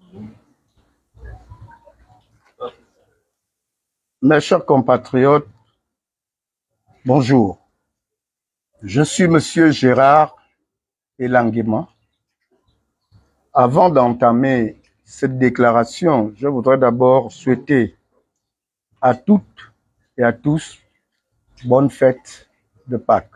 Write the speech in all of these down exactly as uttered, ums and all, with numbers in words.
Mes chers compatriotes, bonjour. Je suis Monsieur Gérard Elanguema. Avant d'entamer cette déclaration, je voudrais d'abord souhaiter à toutes et à tous bonne fête de Pâques.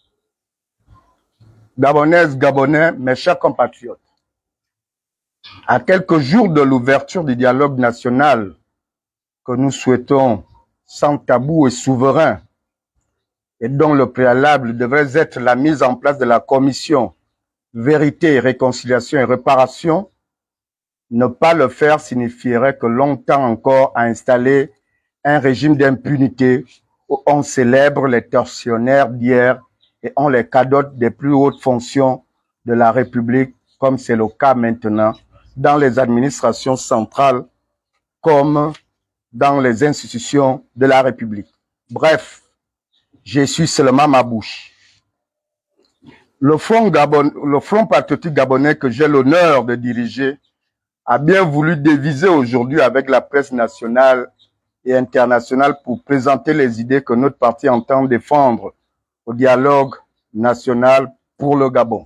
Gabonaises, Gabonais, mes chers compatriotes, à quelques jours de l'ouverture du dialogue national que nous souhaitons sans tabou et souverain, et dont le préalable devrait être la mise en place de la commission Vérité, Réconciliation et Réparation, ne pas le faire signifierait que longtemps encore à installer un régime d'impunité où on célèbre les tortionnaires d'hier et on les cadote des plus hautes fonctions de la République, comme c'est le cas maintenant dans les administrations centrales comme dans les institutions de la République. Bref, j'essuie seulement ma bouche. Le Front, Gabon, le Front patriotique gabonais que j'ai l'honneur de diriger a bien voulu déviser aujourd'hui avec la presse nationale et internationale pour présenter les idées que notre parti entend défendre au dialogue national pour le Gabon.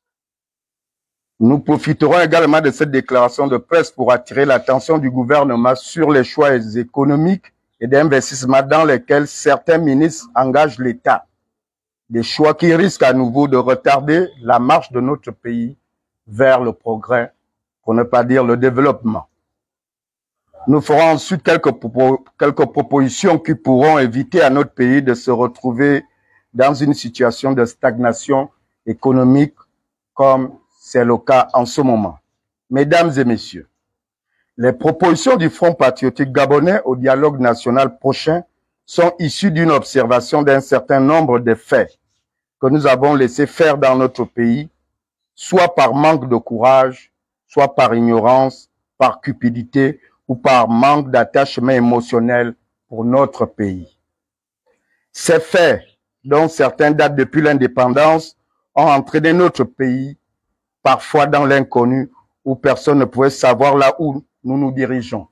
Nous profiterons également de cette déclaration de presse pour attirer l'attention du gouvernement sur les choix économiques et d'investissement dans lesquels certains ministres engagent l'État. Des choix qui risquent à nouveau de retarder la marche de notre pays vers le progrès, pour ne pas dire le développement. Nous ferons ensuite quelques, propos, quelques propositions qui pourront éviter à notre pays de se retrouver dans une situation de stagnation économique comme c'est le cas en ce moment. Mesdames et messieurs, les propositions du Front patriotique gabonais au dialogue national prochain sont issues d'une observation d'un certain nombre de faits que nous avons laissé faire dans notre pays, soit par manque de courage, soit par ignorance, par cupidité ou par manque d'attachement émotionnel pour notre pays. Ces faits, dont certains datent depuis l'indépendance, ont entraîné notre pays parfois dans l'inconnu où personne ne pouvait savoir là où nous nous dirigeons.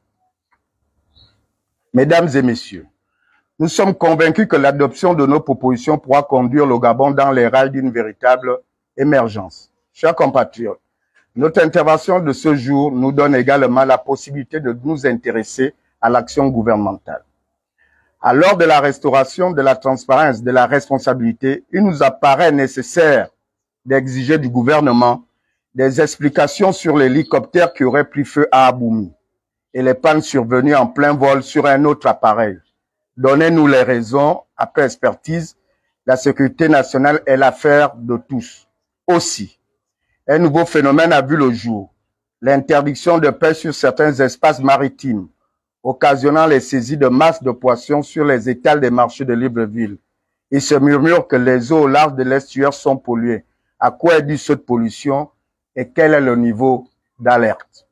Mesdames et messieurs, nous sommes convaincus que l'adoption de nos propositions pourra conduire le Gabon dans les rails d'une véritable émergence. Chers compatriotes, notre intervention de ce jour nous donne également la possibilité de nous intéresser à l'action gouvernementale. À l'heure de la restauration de la transparence, de la responsabilité, il nous apparaît nécessaire d'exiger du gouvernement des explications sur l'hélicoptère qui aurait pris feu à Aboumi et les pannes survenues en plein vol sur un autre appareil. Donnez-nous les raisons. Après expertise, la sécurité nationale est l'affaire de tous. Aussi, un nouveau phénomène a vu le jour. L'interdiction de pêche sur certains espaces maritimes, occasionnant les saisies de masses de poissons sur les étals des marchés de Libreville. Il se murmure que les eaux au large de l'estuaire sont polluées. À quoi est due cette pollution et quel est le niveau d'alerte?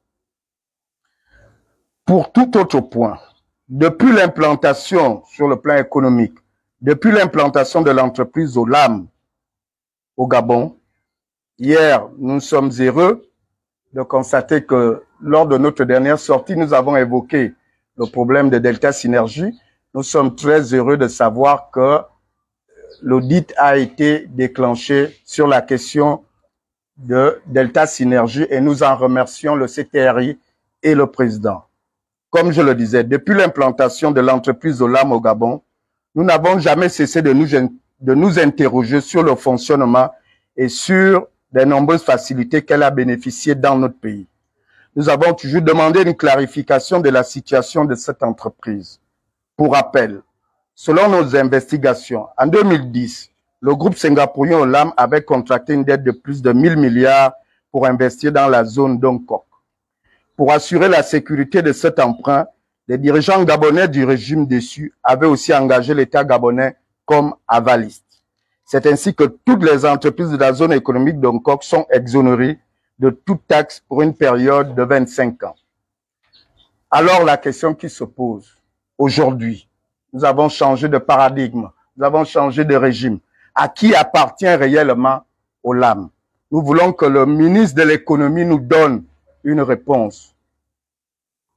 Pour tout autre point, depuis l'implantation sur le plan économique, depuis l'implantation de l'entreprise Olam au Gabon, hier, nous sommes heureux de constater que lors de notre dernière sortie, nous avons évoqué le problème de Delta Synergie. Nous sommes très heureux de savoir que l'audit a été déclenché sur la question de Delta Synergie et nous en remercions le C T R I et le président. Comme je le disais, depuis l'implantation de l'entreprise Olam au Gabon, nous n'avons jamais cessé de nous, de nous interroger sur le fonctionnement et sur les nombreuses facilités qu'elle a bénéficiées dans notre pays. Nous avons toujours demandé une clarification de la situation de cette entreprise. Pour rappel, selon nos investigations, en deux mille dix, le groupe singapourien Olam avait contracté une dette de plus de mille milliards pour investir dans la zone d'Ongkok. Pour assurer la sécurité de cet emprunt, les dirigeants gabonais du régime déçu avaient aussi engagé l'État gabonais comme avaliste. C'est ainsi que toutes les entreprises de la zone économique d'Ongkok sont exonérées de toute taxe pour une période de vingt-cinq ans. Alors la question qui se pose aujourd'hui, nous avons changé de paradigme, nous avons changé de régime. À qui appartient réellement Olam? Nous voulons que le ministre de l'économie nous donne une réponse.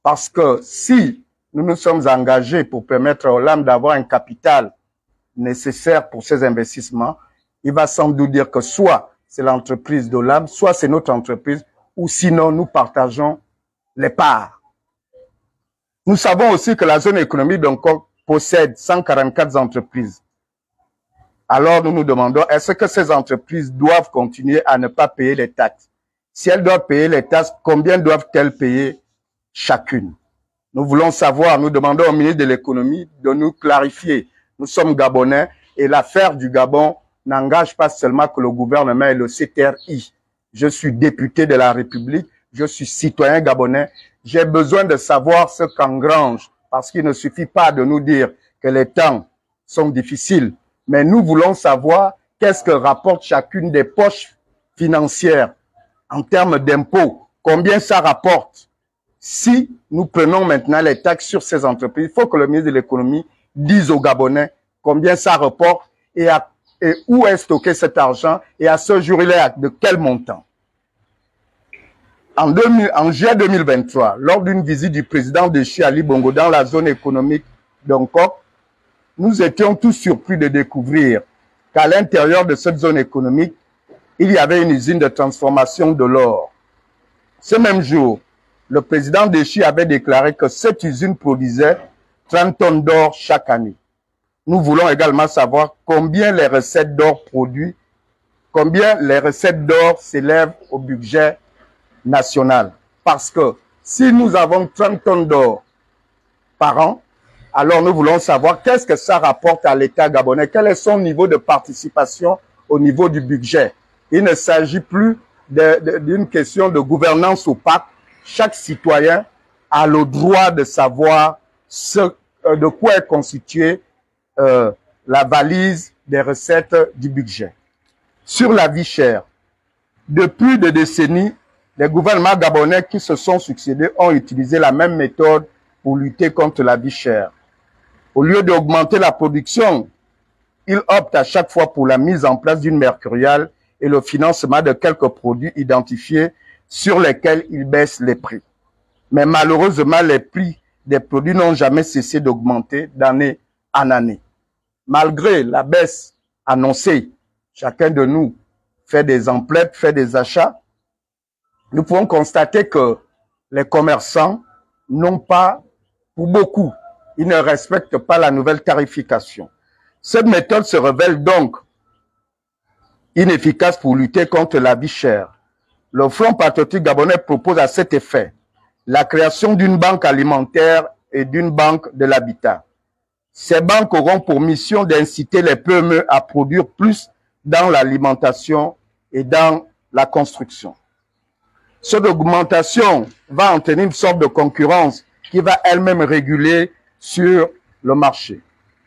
Parce que si nous nous sommes engagés pour permettre aux L A M d'avoir un capital nécessaire pour ces investissements, il va sans doute dire que soit c'est l'entreprise de L A M, soit c'est notre entreprise, ou sinon nous partageons les parts. Nous savons aussi que la zone économique d'Hong-Kong possède cent quarante-quatre entreprises. Alors nous nous demandons, est-ce que ces entreprises doivent continuer à ne pas payer les taxes? Si elles doivent payer les taxes, combien doivent-elles payer chacune? Nous voulons savoir, nous demandons au ministre de l'économie de nous clarifier. Nous sommes Gabonais et l'affaire du Gabon n'engage pas seulement que le gouvernement et le C T R I. Je suis député de la République, je suis citoyen gabonais. J'ai besoin de savoir ce qu'engrange, parce qu'il ne suffit pas de nous dire que les temps sont difficiles, mais nous voulons savoir qu'est-ce que rapporte chacune des poches financières en termes d'impôts, combien ça rapporte. Si nous prenons maintenant les taxes sur ces entreprises, il faut que le ministre de l'économie dise aux Gabonais combien ça rapporte et, à, et où est stocké cet argent et à ce jour-là, de quel montant. En, deux mille, en juillet deux mille vingt-trois, lors d'une visite du président Déchi Ali Bongo dans la zone économique d'Hong Kong, nous étions tous surpris de découvrir qu'à l'intérieur de cette zone économique, il y avait une usine de transformation de l'or. Ce même jour, le président Déchi avait déclaré que cette usine produisait trente tonnes d'or chaque année. Nous voulons également savoir combien les recettes d'or produisent, combien les recettes d'or s'élèvent au budget national. Parce que si nous avons trente tonnes d'or par an, alors nous voulons savoir qu'est-ce que ça rapporte à l'État gabonais, quel est son niveau de participation au niveau du budget. Il ne s'agit plus d'une question de gouvernance opaque. Chaque citoyen a le droit de savoir ce, de quoi est constituée euh, la valise des recettes du budget. Sur la vie chère, depuis des décennies, les gouvernements gabonais qui se sont succédés ont utilisé la même méthode pour lutter contre la vie chère. Au lieu d'augmenter la production, ils optent à chaque fois pour la mise en place d'une mercuriale et le financement de quelques produits identifiés sur lesquels ils baissent les prix. Mais malheureusement, les prix des produits n'ont jamais cessé d'augmenter d'année en année. Malgré la baisse annoncée, chacun de nous fait des emplettes, fait des achats. Nous pouvons constater que les commerçants n'ont pas, pour beaucoup, ils ne respectent pas la nouvelle tarification. Cette méthode se révèle donc inefficace pour lutter contre la vie chère. Le Front patriotique gabonais propose à cet effet la création d'une banque alimentaire et d'une banque de l'habitat. Ces banques auront pour mission d'inciter les P M E à produire plus dans l'alimentation et dans la construction. Cette augmentation va entraîner une sorte de concurrence qui va elle-même réguler sur le marché.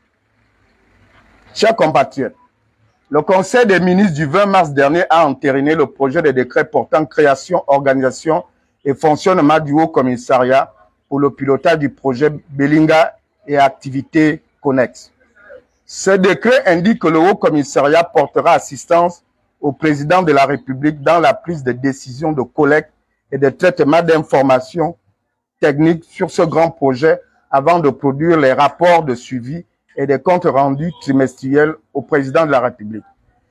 Chers compatriotes, le Conseil des ministres du vingt mars dernier a entériné le projet de décret portant création, organisation et fonctionnement du Haut Commissariat pour le pilotage du projet Belinga et activités connexes. Ce décret indique que le Haut Commissariat portera assistance au président de la République dans la prise de décision de collecte et de traitement d'informations techniques sur ce grand projet avant de produire les rapports de suivi et des comptes rendus trimestriels au président de la République.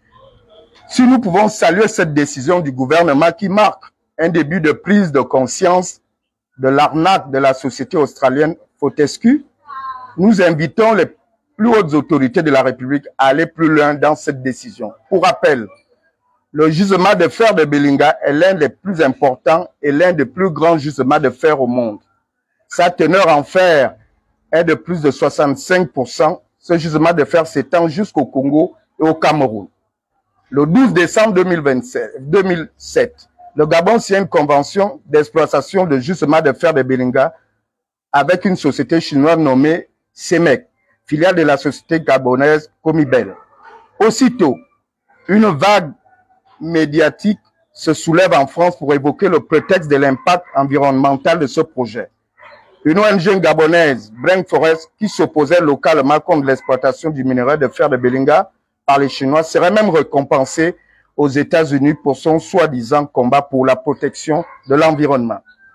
Si nous pouvons saluer cette décision du gouvernement qui marque un début de prise de conscience de l'arnaque de la société australienne Fortescue, nous invitons les plus hautes autorités de la République à aller plus loin dans cette décision. Pour rappel, le gisement de fer de Belinga est l'un des plus importants et l'un des plus grands gisements de fer au monde. Sa teneur en fer est de plus de soixante-cinq pour cent. Ce gisement de fer s'étend jusqu'au Congo et au Cameroun. Le douze décembre deux mille sept, le Gabon signe une convention d'exploitation de gisement de fer de Belinga avec une société chinoise nommée Semec, filiale de la société gabonaise Comibel. Aussitôt, une vague médiatique se soulève en France pour évoquer le prétexte de l'impact environnemental de ce projet. Une O N G gabonaise, Brain Forest, qui s'opposait localement contre l'exploitation du minerai de fer de Belinga par les Chinois, serait même récompensée aux États-Unis pour son soi-disant combat pour la protection de l'environnement.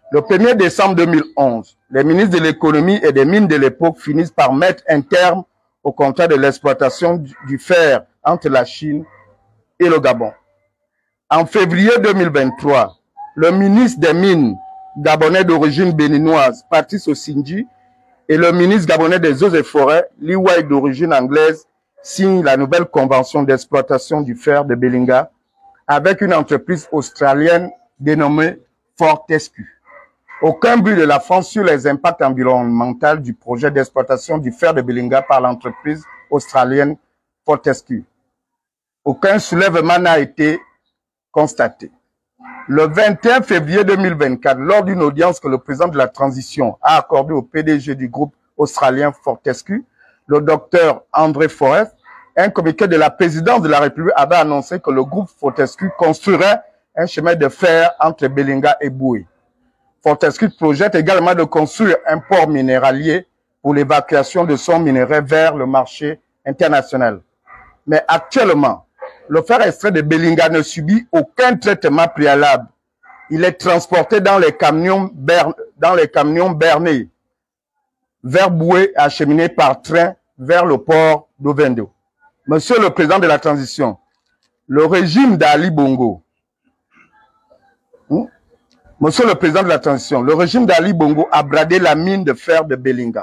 Le premier décembre deux mille onze, les ministres de l'économie et des mines de l'époque finissent par mettre un terme au contrat de l'exploitation du fer entre la Chine et le Gabon. En février deux mille vingt-trois, le ministre des Mines gabonais d'origine béninoise, Patrice Osindji, et le ministre gabonais des Eaux et Forêts, Lee White d'origine anglaise, signent la nouvelle convention d'exploitation du fer de Belinga avec une entreprise australienne dénommée Fortescue. Aucun but de la France sur les impacts environnementaux du projet d'exploitation du fer de Belinga par l'entreprise australienne Fortescue. Aucun soulèvement n'a été constaté. Le vingt et un février deux mille vingt-quatre, lors d'une audience que le président de la transition a accordée au P D G du groupe australien Fortescue, le docteur André Forest, un communiqué de la présidence de la République avait annoncé que le groupe Fortescue construirait un chemin de fer entre Belinga et Boué. Fortescue projette également de construire un port minéralier pour l'évacuation de son minerai vers le marché international. Mais actuellement, le fer extrait de Belinga ne subit aucun traitement préalable. Il est transporté dans les camions, bern, dans les camions bernés vers Boué, acheminé par train vers le port d'Ovendo. Monsieur le président de la transition, le régime d'Ali Bongo, hmm? Monsieur le président de la transition, le régime d'Ali Bongo a bradé la mine de fer de Belinga.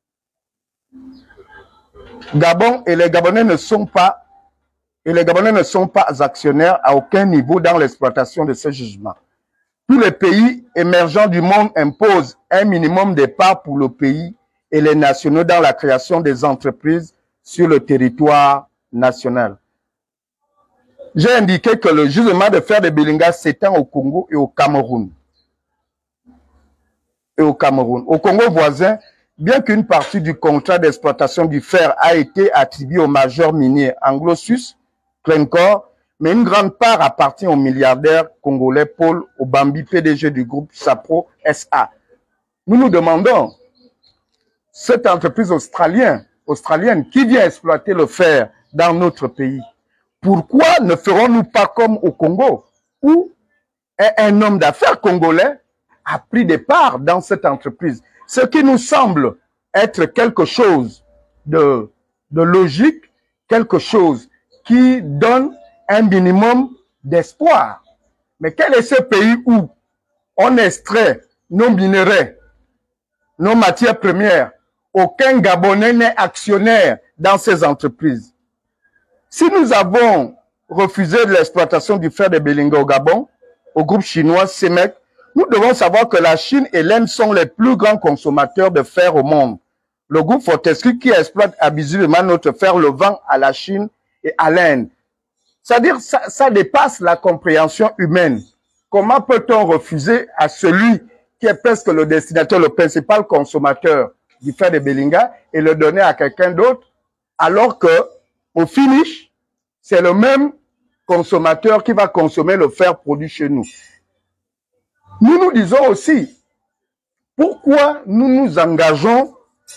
Gabon et les Gabonais ne sont pas et les Gabonais ne sont pas actionnaires à aucun niveau dans l'exploitation de ce jugement. Tous les pays émergents du monde imposent un minimum de parts pour le pays et les nationaux dans la création des entreprises sur le territoire national. J'ai indiqué que le jugement de fer de Belinga s'étend au Congo et au Cameroun. Et au Cameroun. Au Congo voisin, bien qu'une partie du contrat d'exploitation du fer a été attribuée au major minier anglo-suisse, Glencore, mais une grande part appartient au milliardaire congolais Paul Obambi, P D G du groupe Sapro S A. Nous nous demandons, cette entreprise australienne, australienne qui vient exploiter le fer dans notre pays, pourquoi ne ferons-nous pas comme au Congo, où un homme d'affaires congolais a pris des parts dans cette entreprise, ce qui nous semble être quelque chose de, de logique, quelque chose qui donne un minimum d'espoir. Mais quel est ce pays où on extrait nos minéraux, nos matières premières? Aucun Gabonais n'est actionnaire dans ces entreprises. Si nous avons refusé l'exploitation du fer de Belinga au Gabon, au groupe chinois C E M E C, nous devons savoir que la Chine et l'Inde sont les plus grands consommateurs de fer au monde. Le groupe Fortescue qui exploite abusivement notre fer le vend à la Chine et à l'Inde. C'est-à-dire ça, ça dépasse la compréhension humaine. Comment peut-on refuser à celui qui est presque le destinataire, le principal consommateur du fer de Belinga et le donner à quelqu'un d'autre, alors que au finish, c'est le même consommateur qui va consommer le fer produit chez nous. Nous nous disons aussi, pourquoi nous nous engageons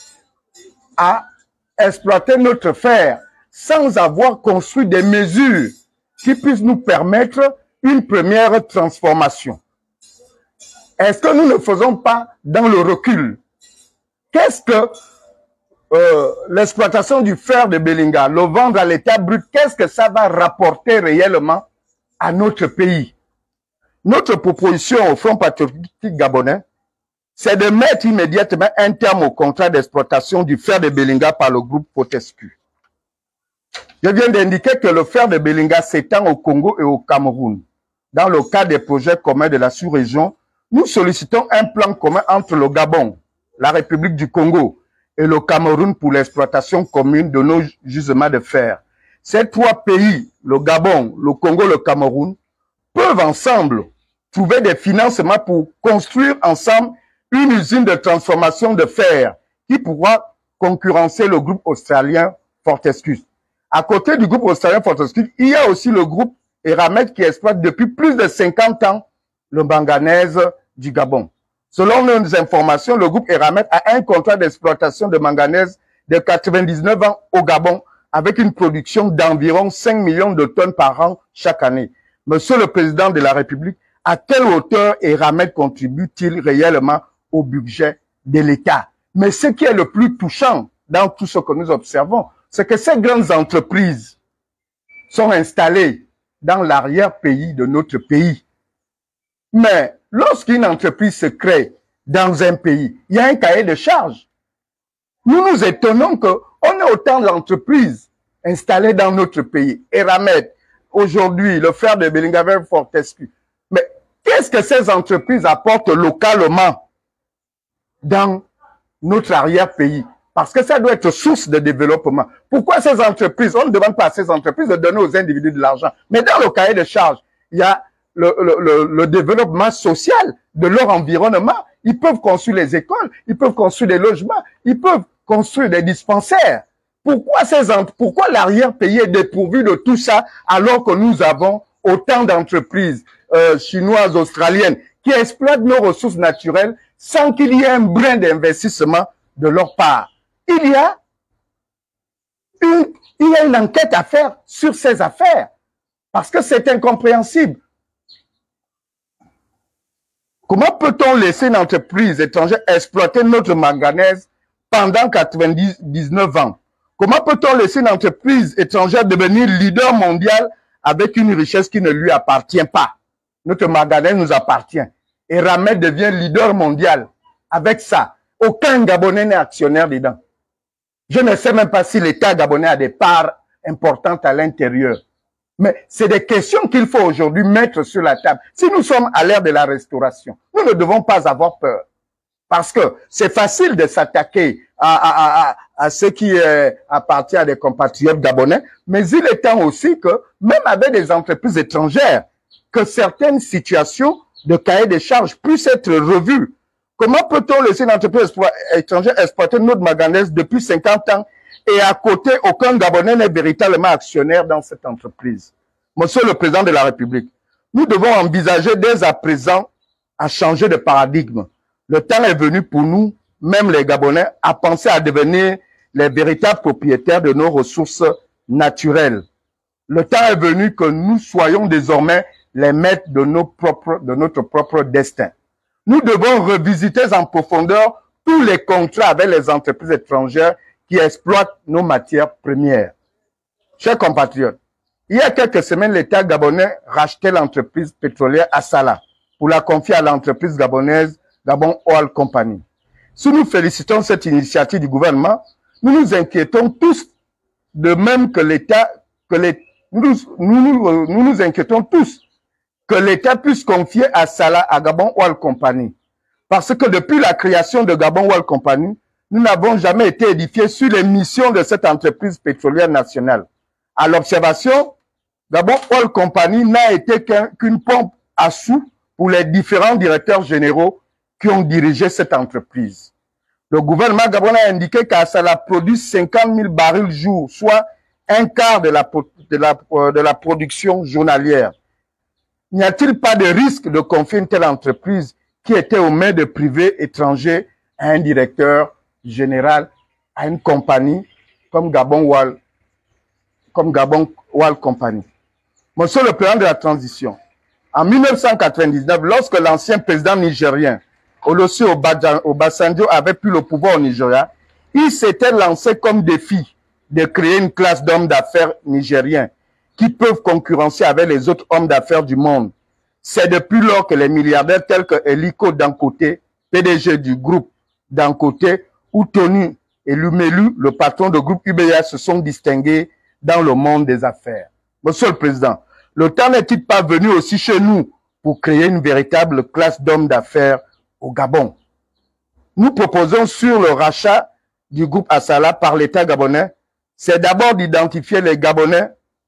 à exploiter notre fer sans avoir construit des mesures qui puissent nous permettre une première transformation? Est-ce que nous ne faisons pas dans le recul? Qu'est-ce que euh, l'exploitation du fer de Belinga, le vendre à l'état brut, qu'est-ce que ça va rapporter réellement à notre pays? Notre proposition au Front patriotique gabonais, c'est de mettre immédiatement un terme au contrat d'exploitation du fer de Belinga par le groupe Fortescue. Je viens d'indiquer que le fer de Belinga s'étend au Congo et au Cameroun. Dans le cadre des projets communs de la sous-région, nous sollicitons un plan commun entre le Gabon, la République du Congo et le Cameroun pour l'exploitation commune de nos gisements de fer. Ces trois pays, le Gabon, le Congo, le Cameroun, peuvent ensemble trouver des financements pour construire ensemble une usine de transformation de fer qui pourra concurrencer le groupe australien Fortescue. À côté du groupe australien Fortescue, il y a aussi le groupe Eramet qui exploite depuis plus de cinquante ans le manganèse du Gabon. Selon nos informations, le groupe Eramet a un contrat d'exploitation de manganèse de quatre-vingt-dix-neuf ans au Gabon avec une production d'environ cinq millions de tonnes par an chaque année. Monsieur le Président de la République, à quelle hauteur Eramet contribue-t-il réellement au budget de l'État? Mais ce qui est le plus touchant dans tout ce que nous observons, c'est que ces grandes entreprises sont installées dans l'arrière-pays de notre pays. Mais lorsqu'une entreprise se crée dans un pays, il y a un cahier de charges. Nous nous étonnons qu'on ait autant d'entreprises installées dans notre pays. Eramet, aujourd'hui, le frère de Bellingaver Fortescue. Mais qu'est-ce que ces entreprises apportent localement dans notre arrière-pays? Parce que ça doit être source de développement. Pourquoi ces entreprises, on ne demande pas à ces entreprises de donner aux individus de l'argent. Mais dans le cahier de charges, il y a le, le, le, le développement social de leur environnement. Ils peuvent construire les écoles, ils peuvent construire des logements, ils peuvent construire des dispensaires. Pourquoi ces pourquoi l'arrière-pays est dépourvu de tout ça alors que nous avons autant d'entreprises euh, chinoises, australiennes qui exploitent nos ressources naturelles sans qu'il y ait un brin d'investissement de leur part? Il y a une, il y a une enquête à faire sur ces affaires parce que c'est incompréhensible. Comment peut-on laisser une entreprise étrangère exploiter notre manganèse pendant quatre-vingt-dix-neuf ans? Comment peut-on laisser une entreprise étrangère devenir leader mondial avec une richesse qui ne lui appartient pas? Notre manganèse nous appartient. Et Eramet devient leader mondial avec ça. Aucun Gabonais n'est actionnaire dedans. Je ne sais même pas si l'État gabonais a des parts importantes à l'intérieur. Mais c'est des questions qu'il faut aujourd'hui mettre sur la table. Si nous sommes à l'ère de la restauration, nous ne devons pas avoir peur. Parce que c'est facile de s'attaquer à, à, à, à ce qui euh, appartient à des compatriotes gabonais, mais il est temps aussi que, même avec des entreprises étrangères, que certaines situations de cahier des charges puissent être revues. Comment peut-on laisser une entreprise étrangère exploiter notre manganèse depuis cinquante ans et à côté, aucun Gabonais n'est véritablement actionnaire dans cette entreprise? Monsieur le Président de la République, nous devons envisager dès à présent à changer de paradigme. Le temps est venu pour nous, même les Gabonais, à penser à devenir les véritables propriétaires de nos ressources naturelles. Le temps est venu que nous soyons désormais les maîtres de, nos propres, de notre propre destin. Nous devons revisiter en profondeur tous les contrats avec les entreprises étrangères qui exploitent nos matières premières. Chers compatriotes, il y a quelques semaines, l'État gabonais rachetait l'entreprise pétrolière Assala pour la confier à l'entreprise gabonaise Gabon Oil Company. Si nous félicitons cette initiative du gouvernement, nous nous inquiétons tous, de même que l'État, que les, nous, nous, nous, nous nous inquiétons tous que l'État puisse confier Assala à Gabon Oil Company. Parce que depuis la création de Gabon Oil Company, nous n'avons jamais été édifiés sur les missions de cette entreprise pétrolière nationale. À l'observation, Gabon Oil Company n'a été qu'une pompe à sous pour les différents directeurs généraux qui ont dirigé cette entreprise. Le gouvernement gabonais a indiqué qu'Assala produit cinquante mille barils jour, soit un quart de la, de la, de la production journalière. N'y a-t-il pas de risque de confier une telle entreprise qui était aux mains de privés étrangers à un directeur général, à une compagnie comme Gabon Oil, comme Gabon Oil Company? Monsieur le Président de la Transition, en mille neuf cent quatre-vingt-dix-neuf, lorsque l'ancien président nigérien Olusegun Obasanjo avait pris le pouvoir au Nigeria, il s'était lancé comme défi de créer une classe d'hommes d'affaires nigériens qui peuvent concurrencer avec les autres hommes d'affaires du monde. C'est depuis lors que les milliardaires tels que Eliko Dangote, P D G du groupe Dangote, ou Tony Elumelu, le patron du groupe U B S, se sont distingués dans le monde des affaires. Monsieur le Président, le temps n'est-il pas venu aussi chez nous pour créer une véritable classe d'hommes d'affaires au Gabon? Nous proposons sur le rachat du groupe Assala par l'État gabonais, c'est d'abord d'identifier les Gabonais.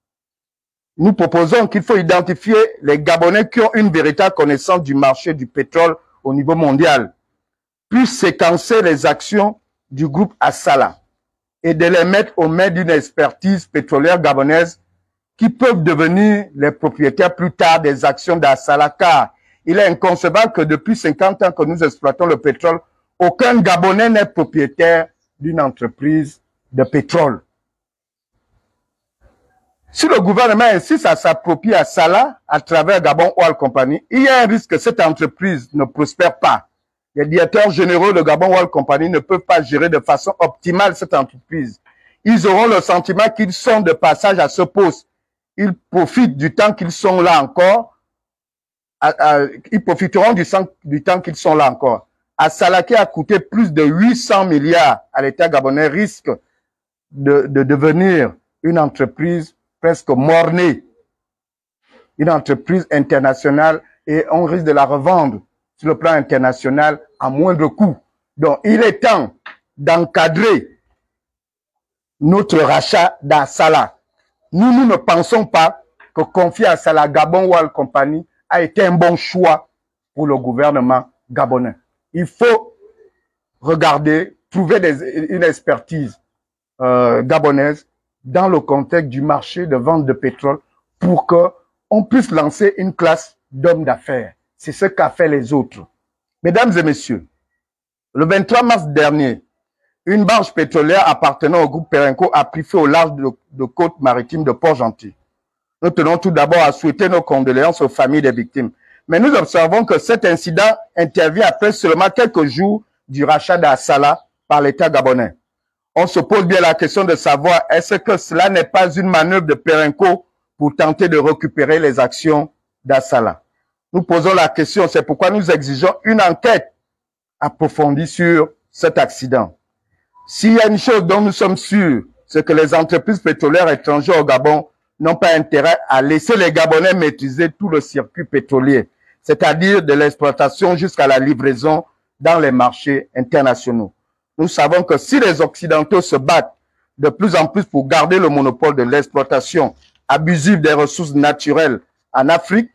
Nous proposons qu'il faut identifier les Gabonais qui ont une véritable connaissance du marché du pétrole au niveau mondial, puis séquencer les actions du groupe Assala et de les mettre aux mains d'une expertise pétrolière gabonaise qui peuvent devenir les propriétaires plus tard des actions d'Assala, car il est inconcevable que depuis cinquante ans que nous exploitons le pétrole, aucun Gabonais n'est propriétaire d'une entreprise de pétrole. Si le gouvernement insiste à s'approprier à Salah à travers Gabon Oil Company, il y a un risque que cette entreprise ne prospère pas. Les directeurs généraux de Gabon Oil Company ne peuvent pas gérer de façon optimale cette entreprise. Ils auront le sentiment qu'ils sont de passage à ce poste. Ils profitent du temps qu'ils sont là encore. À, à, ils profiteront du, du temps qu'ils sont là encore. À Salah, qui a coûté plus de huit cents milliards à l'État gabonais, risque de, de devenir une entreprise presque mornée, une entreprise internationale, et on risque de la revendre sur le plan international à moindre coût. Donc, il est temps d'encadrer notre rachat dans Salah. Nous, nous ne pensons pas que confier à Salah Gabon Oil Company a été un bon choix pour le gouvernement gabonais. Il faut regarder, trouver des, une expertise euh, gabonaise dans le contexte du marché de vente de pétrole pour que on puisse lancer une classe d'hommes d'affaires. C'est ce qu'a fait les autres. Mesdames et messieurs, le vingt-trois mars dernier, une barge pétrolière appartenant au groupe Perenco a pris feu au large de, de côte maritime de Port-Gentil. Nous tenons tout d'abord à souhaiter nos condoléances aux familles des victimes. Mais nous observons que cet incident intervient après seulement quelques jours du rachat d'Assala par l'État gabonais. On se pose bien la question de savoir est-ce que cela n'est pas une manœuvre de Perenco pour tenter de récupérer les actions d'Assala. Nous posons la question, c'est pourquoi nous exigeons une enquête approfondie sur cet accident. S'il y a une chose dont nous sommes sûrs, c'est que les entreprises pétrolières étrangères au Gabon n'ont pas intérêt à laisser les Gabonais maîtriser tout le circuit pétrolier, c'est-à-dire de l'exploitation jusqu'à la livraison dans les marchés internationaux. Nous savons que si les Occidentaux se battent de plus en plus pour garder le monopole de l'exploitation abusive des ressources naturelles en Afrique,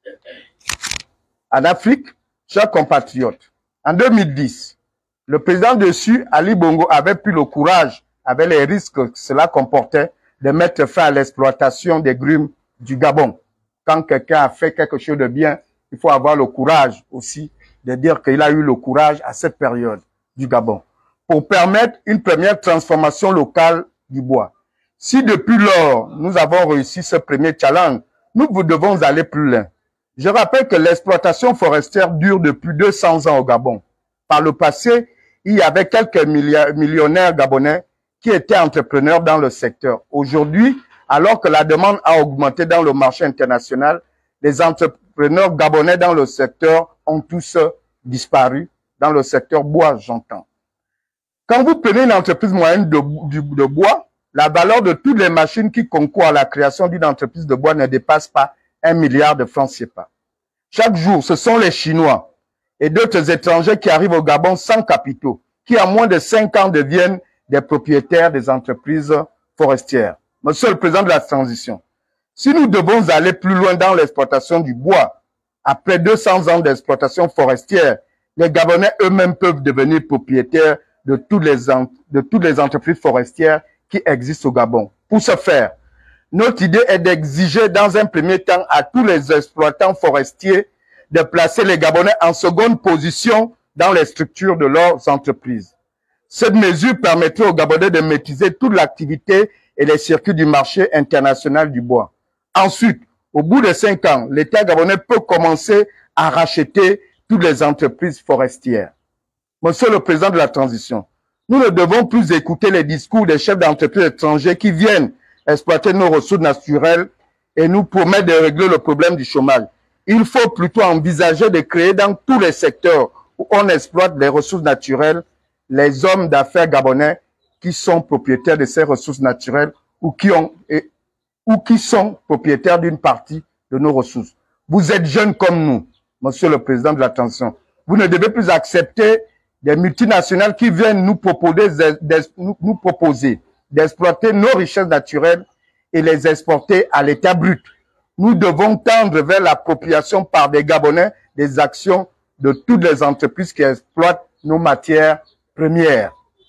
en Afrique, chers compatriotes, en deux mille dix, le président dessus, Ali Bongo, avait pris le courage, avec les risques que cela comportait, de mettre fin à l'exploitation des grumes du Gabon. Quand quelqu'un a fait quelque chose de bien, il faut avoir le courage aussi de dire qu'il a eu le courage à cette période du Gabon, pour permettre une première transformation locale du bois. Si depuis lors, nous avons réussi ce premier challenge, nous devons aller plus loin. Je rappelle que l'exploitation forestière dure depuis deux cents ans au Gabon. Par le passé, il y avait quelques millionnaires gabonais qui étaient entrepreneurs dans le secteur. Aujourd'hui, alors que la demande a augmenté dans le marché international, les entrepreneurs gabonais dans le secteur ont tous disparu, dans le secteur bois, j'entends. Quand vous prenez une entreprise moyenne de, de, de bois, la valeur de toutes les machines qui concourent à la création d'une entreprise de bois ne dépasse pas un milliard de francs C F A. Chaque jour, ce sont les Chinois et d'autres étrangers qui arrivent au Gabon sans capitaux, qui en moins de cinq ans deviennent des propriétaires des entreprises forestières. Monsieur le Président de la Transition, si nous devons aller plus loin dans l'exploitation du bois, après deux cents ans d'exploitation forestière, les Gabonais eux-mêmes peuvent devenir propriétaires de toutes, les, de toutes les entreprises forestières qui existent au Gabon. Pour ce faire, notre idée est d'exiger dans un premier temps à tous les exploitants forestiers de placer les Gabonais en seconde position dans les structures de leurs entreprises. Cette mesure permettrait aux Gabonais de maîtriser toute l'activité et les circuits du marché international du bois. Ensuite, au bout de cinq ans, l'État gabonais peut commencer à racheter toutes les entreprises forestières. Monsieur le Président de la Transition, nous ne devons plus écouter les discours des chefs d'entreprise étrangers qui viennent exploiter nos ressources naturelles et nous promettent de régler le problème du chômage. Il faut plutôt envisager de créer dans tous les secteurs où on exploite les ressources naturelles les hommes d'affaires gabonais qui sont propriétaires de ces ressources naturelles ou qui, ont, et, ou qui sont propriétaires d'une partie de nos ressources. Vous êtes jeunes comme nous, Monsieur le Président de la Transition. Vous ne devez plus accepter des multinationales qui viennent nous proposer, nous, nous proposer d'exploiter nos richesses naturelles et les exporter à l'état brut. Nous devons tendre vers l'appropriation par des Gabonais des actions de toutes les entreprises qui exploitent nos matières premières.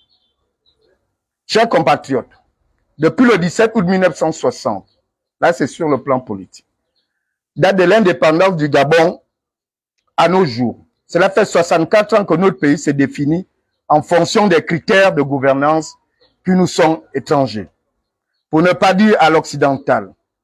Chers compatriotes, depuis le dix-sept août mille neuf cent soixante, là c'est sur le plan politique, date de l'indépendance du Gabon à nos jours, cela fait soixante-quatre ans que notre pays s'est défini en fonction des critères de gouvernance qui nous sont étrangers. Pour ne pas dire à l'occidental,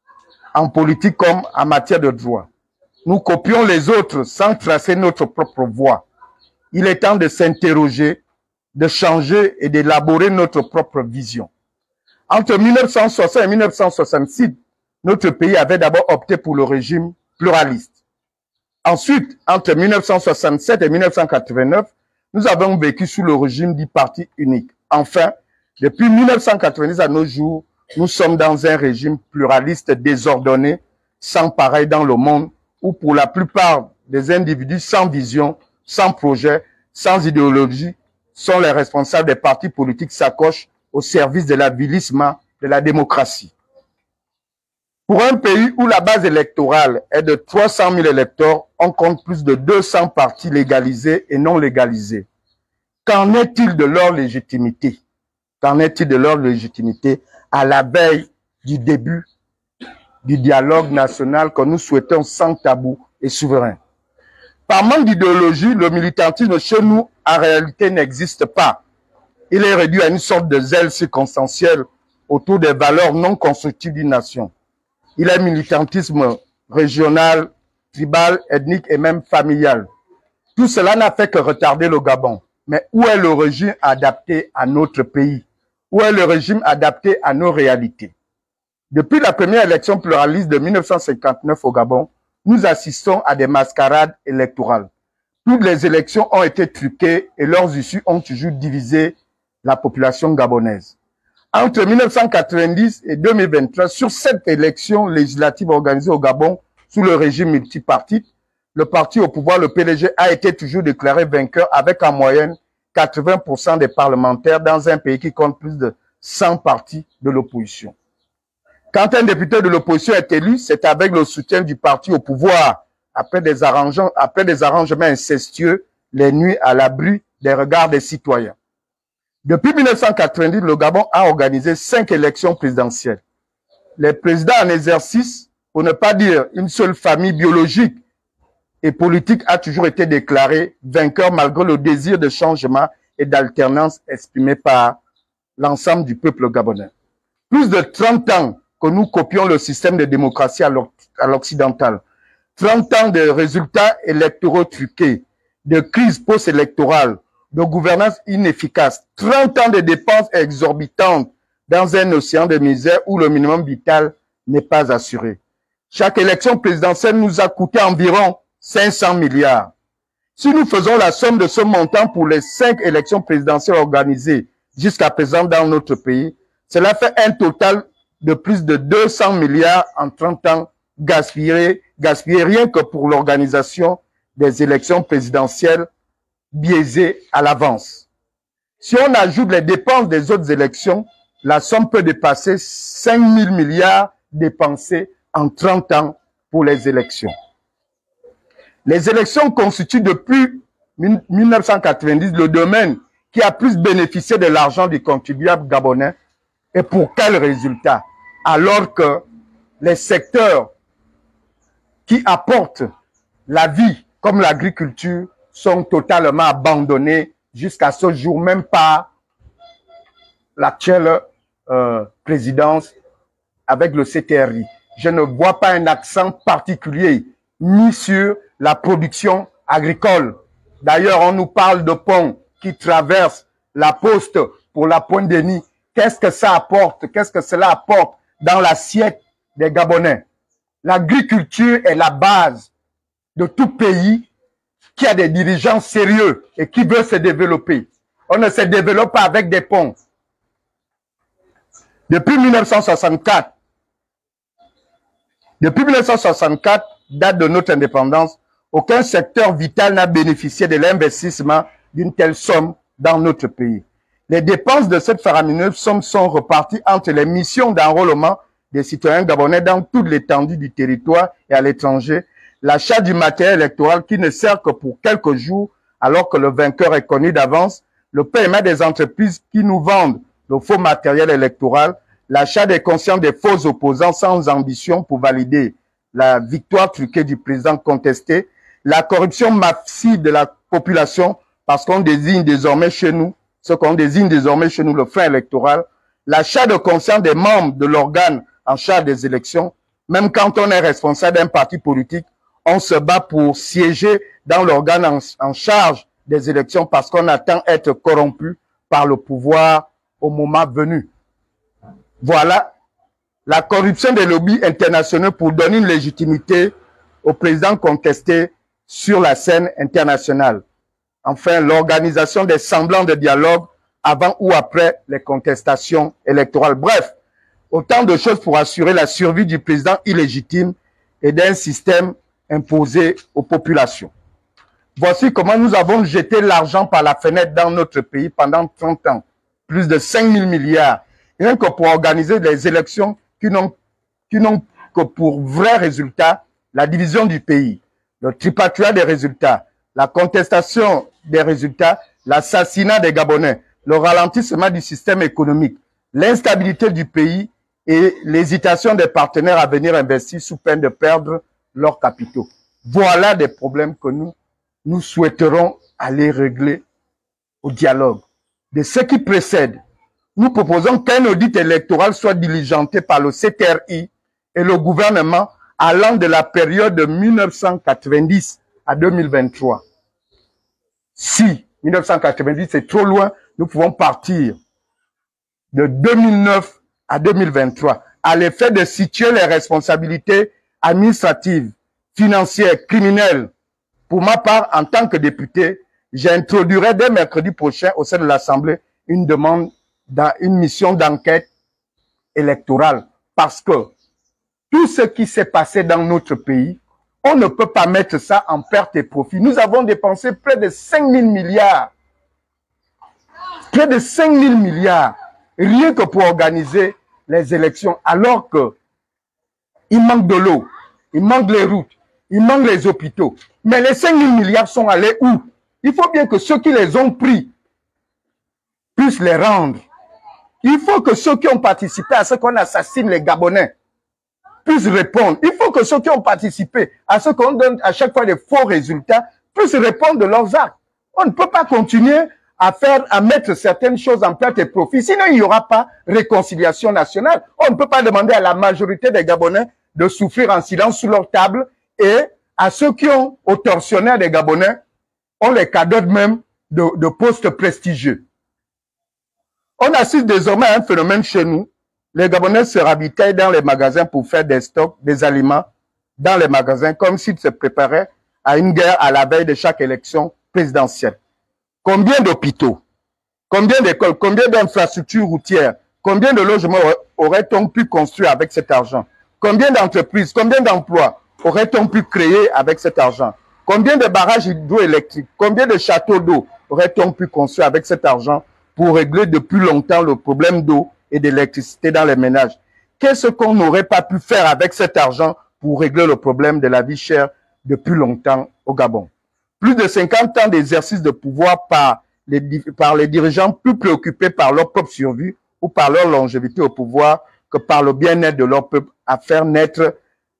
en politique comme en matière de droit. Nous copions les autres sans tracer notre propre voie. Il est temps de s'interroger, de changer et d'élaborer notre propre vision. Entre mille neuf cent soixante et mille neuf cent soixante-six, notre pays avait d'abord opté pour le régime pluraliste. Ensuite, entre mille neuf cent soixante-sept et mille neuf cent quatre-vingt-neuf, nous avons vécu sous le régime du parti unique. Enfin, depuis mille neuf cent quatre-vingt-dix à nos jours, nous sommes dans un régime pluraliste désordonné, sans pareil dans le monde, où pour la plupart des individus sans vision, sans projet, sans idéologie, sont les responsables des partis politiques s'accrochent au service de l'avilissement de la démocratie. Pour un pays où la base électorale est de trois cent mille électeurs, on compte plus de deux cents partis légalisés et non légalisés. Qu'en est-il de leur légitimité? Qu'en est-il de leur légitimité à la veille du début du dialogue national que nous souhaitons sans tabou et souverain? Par manque d'idéologie, le militantisme chez nous, en réalité, n'existe pas. Il est réduit à une sorte de zèle circonstanciel autour des valeurs non constructives d'une nation. Il est militantisme régional, tribal, ethnique et même familial. Tout cela n'a fait que retarder le Gabon. Mais où est le régime adapté à notre pays? Où est le régime adapté à nos réalités? Depuis la première élection pluraliste de mille neuf cent cinquante-neuf au Gabon, nous assistons à des mascarades électorales. Toutes les élections ont été truquées et leurs issues ont toujours divisé la population gabonaise. Entre mille neuf cent quatre-vingt-dix et deux mille vingt-trois, sur cette élection législative organisée au Gabon sous le régime multipartite, le parti au pouvoir, le P D G, a été toujours déclaré vainqueur avec en moyenne quatre-vingts pour cent des parlementaires dans un pays qui compte plus de cent partis de l'opposition. Quand un député de l'opposition est élu, c'est avec le soutien du parti au pouvoir, après des arrangements, après des arrangements incestueux, les nuits à l'abri des regards des citoyens. Depuis mille neuf cent quatre-vingt-dix, le Gabon a organisé cinq élections présidentielles. Les présidents en exercice, pour ne pas dire une seule famille biologique et politique, a toujours été déclaré vainqueur malgré le désir de changement et d'alternance exprimé par l'ensemble du peuple gabonais. Plus de trente ans que nous copions le système de démocratie à l'occidental. trente ans de résultats électoraux truqués, de crises post-électorales, de gouvernance inefficace, trente ans de dépenses exorbitantes dans un océan de misère où le minimum vital n'est pas assuré. Chaque élection présidentielle nous a coûté environ cinq cents milliards. Si nous faisons la somme de ce montant pour les cinq élections présidentielles organisées jusqu'à présent dans notre pays, cela fait un total de plus de deux cents milliards en trente ans gaspillés, gaspillés rien que pour l'organisation des élections présidentielles biaisées à l'avance. Si on ajoute les dépenses des autres élections, la somme peut dépasser cinq mille milliards dépensés en trente ans pour les élections. Les élections constituent depuis mille neuf cent quatre-vingt-dix le domaine qui a plus bénéficié de l'argent du contribuable gabonais. Et pour quel résultat? Alors que les secteurs qui apportent la vie, comme l'agriculture, sont totalement abandonnés jusqu'à ce jour, même par l'actuelle euh, présidence avec le C T R I. Je ne vois pas un accent particulier mis sur la production agricole. D'ailleurs, on nous parle de ponts qui traversent la Poste pour la Pointe-Denis. Qu'est-ce que ça apporte? Qu'est-ce que cela apporte dans l'assiette des Gabonais? L'agriculture est la base de tout pays qui a des dirigeants sérieux et qui veut se développer. On ne se développe pas avec des ponts. Depuis mille neuf cent soixante-quatre, depuis mille neuf cent soixante-quatre, date de notre indépendance, aucun secteur vital n'a bénéficié de l'investissement d'une telle somme dans notre pays. Les dépenses de cette faramineuse somme sont reparties entre les missions d'enrôlement des citoyens gabonais dans toute l'étendue du territoire et à l'étranger, l'achat du matériel électoral qui ne sert que pour quelques jours alors que le vainqueur est connu d'avance, le paiement des entreprises qui nous vendent le faux matériel électoral, l'achat des consciences des faux opposants sans ambition pour valider la victoire truquée du président contesté, la corruption massive de la population parce qu'on désigne désormais chez nous, ce qu'on désigne désormais chez nous le frein électoral, l'achat de conscience des membres de l'organe en charge des élections, Même quand on est responsable d'un parti politique, on se bat pour siéger dans l'organe en, en charge des élections parce qu'on attend être corrompu par le pouvoir au moment venu. Voilà la corruption des lobbies internationaux pour donner une légitimité au président contesté sur la scène internationale. Enfin, l'organisation des semblants de dialogue avant ou après les contestations électorales. Bref, autant de choses pour assurer la survie du président illégitime et d'un système imposé aux populations. Voici comment nous avons jeté l'argent par la fenêtre dans notre pays pendant trente ans. Plus de cinq mille milliards. Rien que pour organiser des élections qui n'ont qui n'ont que pour vrai résultat la division du pays, le tripatouillage des résultats, la contestation des résultats, l'assassinat des Gabonais, le ralentissement du système économique, l'instabilité du pays et l'hésitation des partenaires à venir investir sous peine de perdre leurs capitaux. Voilà des problèmes que nous, nous souhaiterons aller régler au dialogue. De ce qui précède, nous proposons qu'un audit électoral soit diligenté par le C T R I et le gouvernement allant de la période de mille neuf cent quatre-vingt-dix à deux mille vingt-trois. Si mille neuf cent quatre-vingt-dix c'est trop loin, nous pouvons partir de deux mille neuf à deux mille vingt-trois à l'effet de situer les responsabilités administratives, financières, criminelles. Pour ma part, en tant que député, j'introduirai dès mercredi prochain au sein de l'Assemblée une demande dans une mission d'enquête électorale. Parce que tout ce qui s'est passé dans notre pays, on ne peut pas mettre ça en perte et profit. Nous avons dépensé près de cinq mille milliards. Près de cinq mille milliards. Rien que pour organiser les élections. Alors que il manque de l'eau, il manque les routes, il manque les hôpitaux. Mais les cinq mille milliards sont allés où? Il faut bien que ceux qui les ont pris puissent les rendre. Il faut que ceux qui ont participé à ce qu'on assassine les Gabonais puissent répondre. Il faut que ceux qui ont participé à ce qu'on donne à chaque fois des faux résultats puissent répondre de leurs actes. On ne peut pas continuer à faire, à mettre certaines choses en perte et profit. Sinon, il n'y aura pas réconciliation nationale. On ne peut pas demander à la majorité des Gabonais de souffrir en silence sous leur table et à ceux qui ont, aux tortionnaires des Gabonais, on les cadote même de, de postes prestigieux. On assiste désormais à un phénomène chez nous. Les Gabonais se ravitaillent dans les magasins pour faire des stocks, des aliments dans les magasins, comme s'ils se préparaient à une guerre à la veille de chaque élection présidentielle. Combien d'hôpitaux, combien d'écoles, combien d'infrastructures routières, combien de logements aurait-on pu construire avec cet argent? Combien d'entreprises, combien d'emplois aurait-on pu créer avec cet argent? Combien de barrages hydroélectriques, combien de châteaux d'eau aurait-on pu construire avec cet argent pour régler depuis longtemps le problème d'eau et d'électricité dans les ménages? Qu'est-ce qu'on n'aurait pas pu faire avec cet argent pour régler le problème de la vie chère depuis longtemps au Gabon? Plus de cinquante ans d'exercice de pouvoir par les, par les dirigeants plus préoccupés par leur propre survie ou par leur longévité au pouvoir que par le bien-être de leur peuple, à faire naître,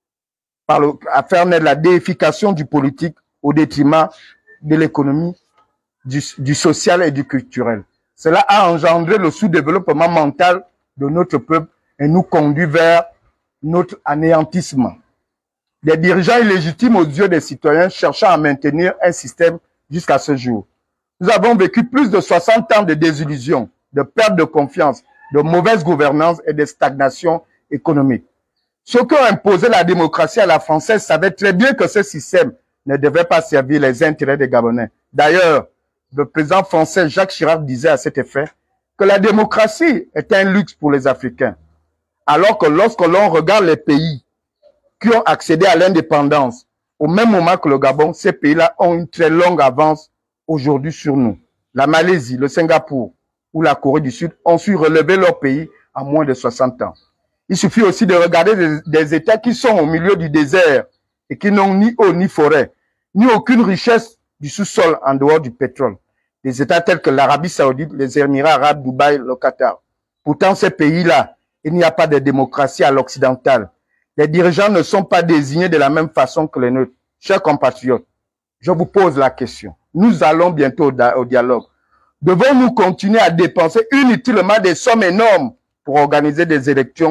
par le, à faire naître la déification du politique au détriment de l'économie, du, du social et du culturel. Cela a engendré le sous-développement mental de notre peuple et nous conduit vers notre anéantissement. Des dirigeants illégitimes aux yeux des citoyens cherchant à maintenir un système jusqu'à ce jour. Nous avons vécu plus de soixante ans de désillusion, de perte de confiance, de mauvaise gouvernance et de stagnation économique. Ceux qui ont imposé la démocratie à la française savaient très bien que ce système ne devait pas servir les intérêts des Gabonais. D'ailleurs, le président français Jacques Chirac disait à cet effet que la démocratie est un luxe pour les Africains. Alors que lorsque l'on regarde les pays qui ont accédé à l'indépendance, au même moment que le Gabon, ces pays-là ont une très longue avance aujourd'hui sur nous. La Malaisie, le Singapour ou la Corée du Sud ont su relever leur pays en moins de soixante ans. Il suffit aussi de regarder des, des États qui sont au milieu du désert et qui n'ont ni eau ni forêt, ni aucune richesse du sous-sol en dehors du pétrole. Des États tels que l'Arabie Saoudite, les Émirats Arabes, Dubaï, le Qatar. Pourtant, ces pays-là, il n'y a pas de démocratie à l'occidental. Les dirigeants ne sont pas désignés de la même façon que les nôtres. Chers compatriotes, je vous pose la question. Nous allons bientôt au, au dialogue. Devons-nous continuer à dépenser inutilement des sommes énormes pour organiser des élections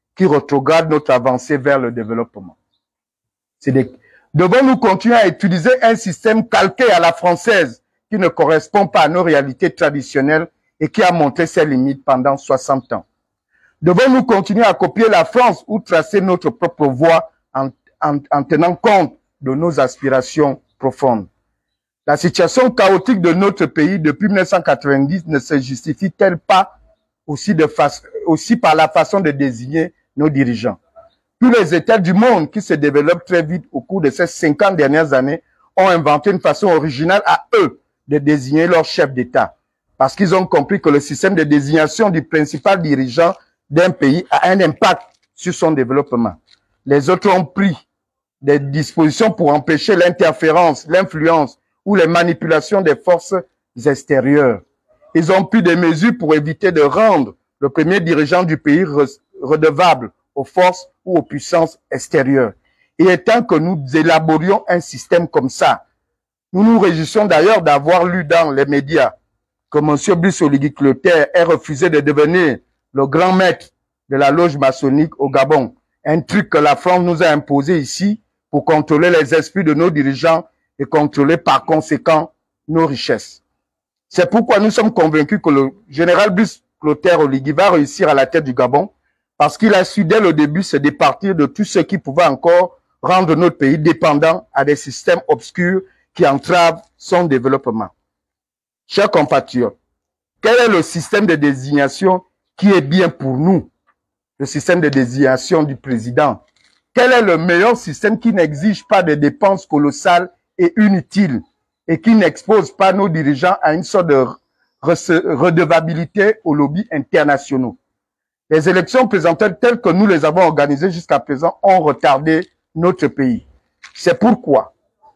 qui rétrograde notre avancée vers le développement. Des... Devons-nous continuer à utiliser un système calqué à la française qui ne correspond pas à nos réalités traditionnelles et qui a montré ses limites pendant soixante ans? Devons-nous continuer à copier la France ou tracer notre propre voie en, en, en tenant compte de nos aspirations profondes? La situation chaotique de notre pays depuis mille neuf cent quatre-vingt-dix ne se justifie-t-elle pas aussi, de aussi par la façon de désigner nos dirigeants? Tous les États du monde qui se développent très vite au cours de ces cinquante dernières années ont inventé une façon originale à eux de désigner leur chef d'État, parce qu'ils ont compris que le système de désignation du principal dirigeant d'un pays a un impact sur son développement. Les autres ont pris des dispositions pour empêcher l'interférence, l'influence ou les manipulations des forces extérieures. Ils ont pris des mesures pour éviter de rendre le premier dirigeant du pays redevable aux forces ou aux puissances extérieures. Et étant que nous élaborions un système comme ça, nous nous réjouissons d'ailleurs d'avoir lu dans les médias que M. Brice Oligui Clotaire ait refusé de devenir le grand maître de la loge maçonnique au Gabon. Un truc que la France nous a imposé ici pour contrôler les esprits de nos dirigeants et contrôler par conséquent nos richesses. C'est pourquoi nous sommes convaincus que le général Brice Clotaire Oligui va réussir à la tête du Gabon, parce qu'il a su dès le début se départir de tout ce qui pouvait encore rendre notre pays dépendant à des systèmes obscurs qui entravent son développement. Chers compatriotes, quel est le système de désignation qui est bien pour nous? Le système de désignation du président. Quel est le meilleur système qui n'exige pas de dépenses colossales et inutiles et qui n'expose pas nos dirigeants à une sorte de redevabilité aux lobbies internationaux? Les élections présidentielles telles que nous les avons organisées jusqu'à présent ont retardé notre pays. C'est pourquoi,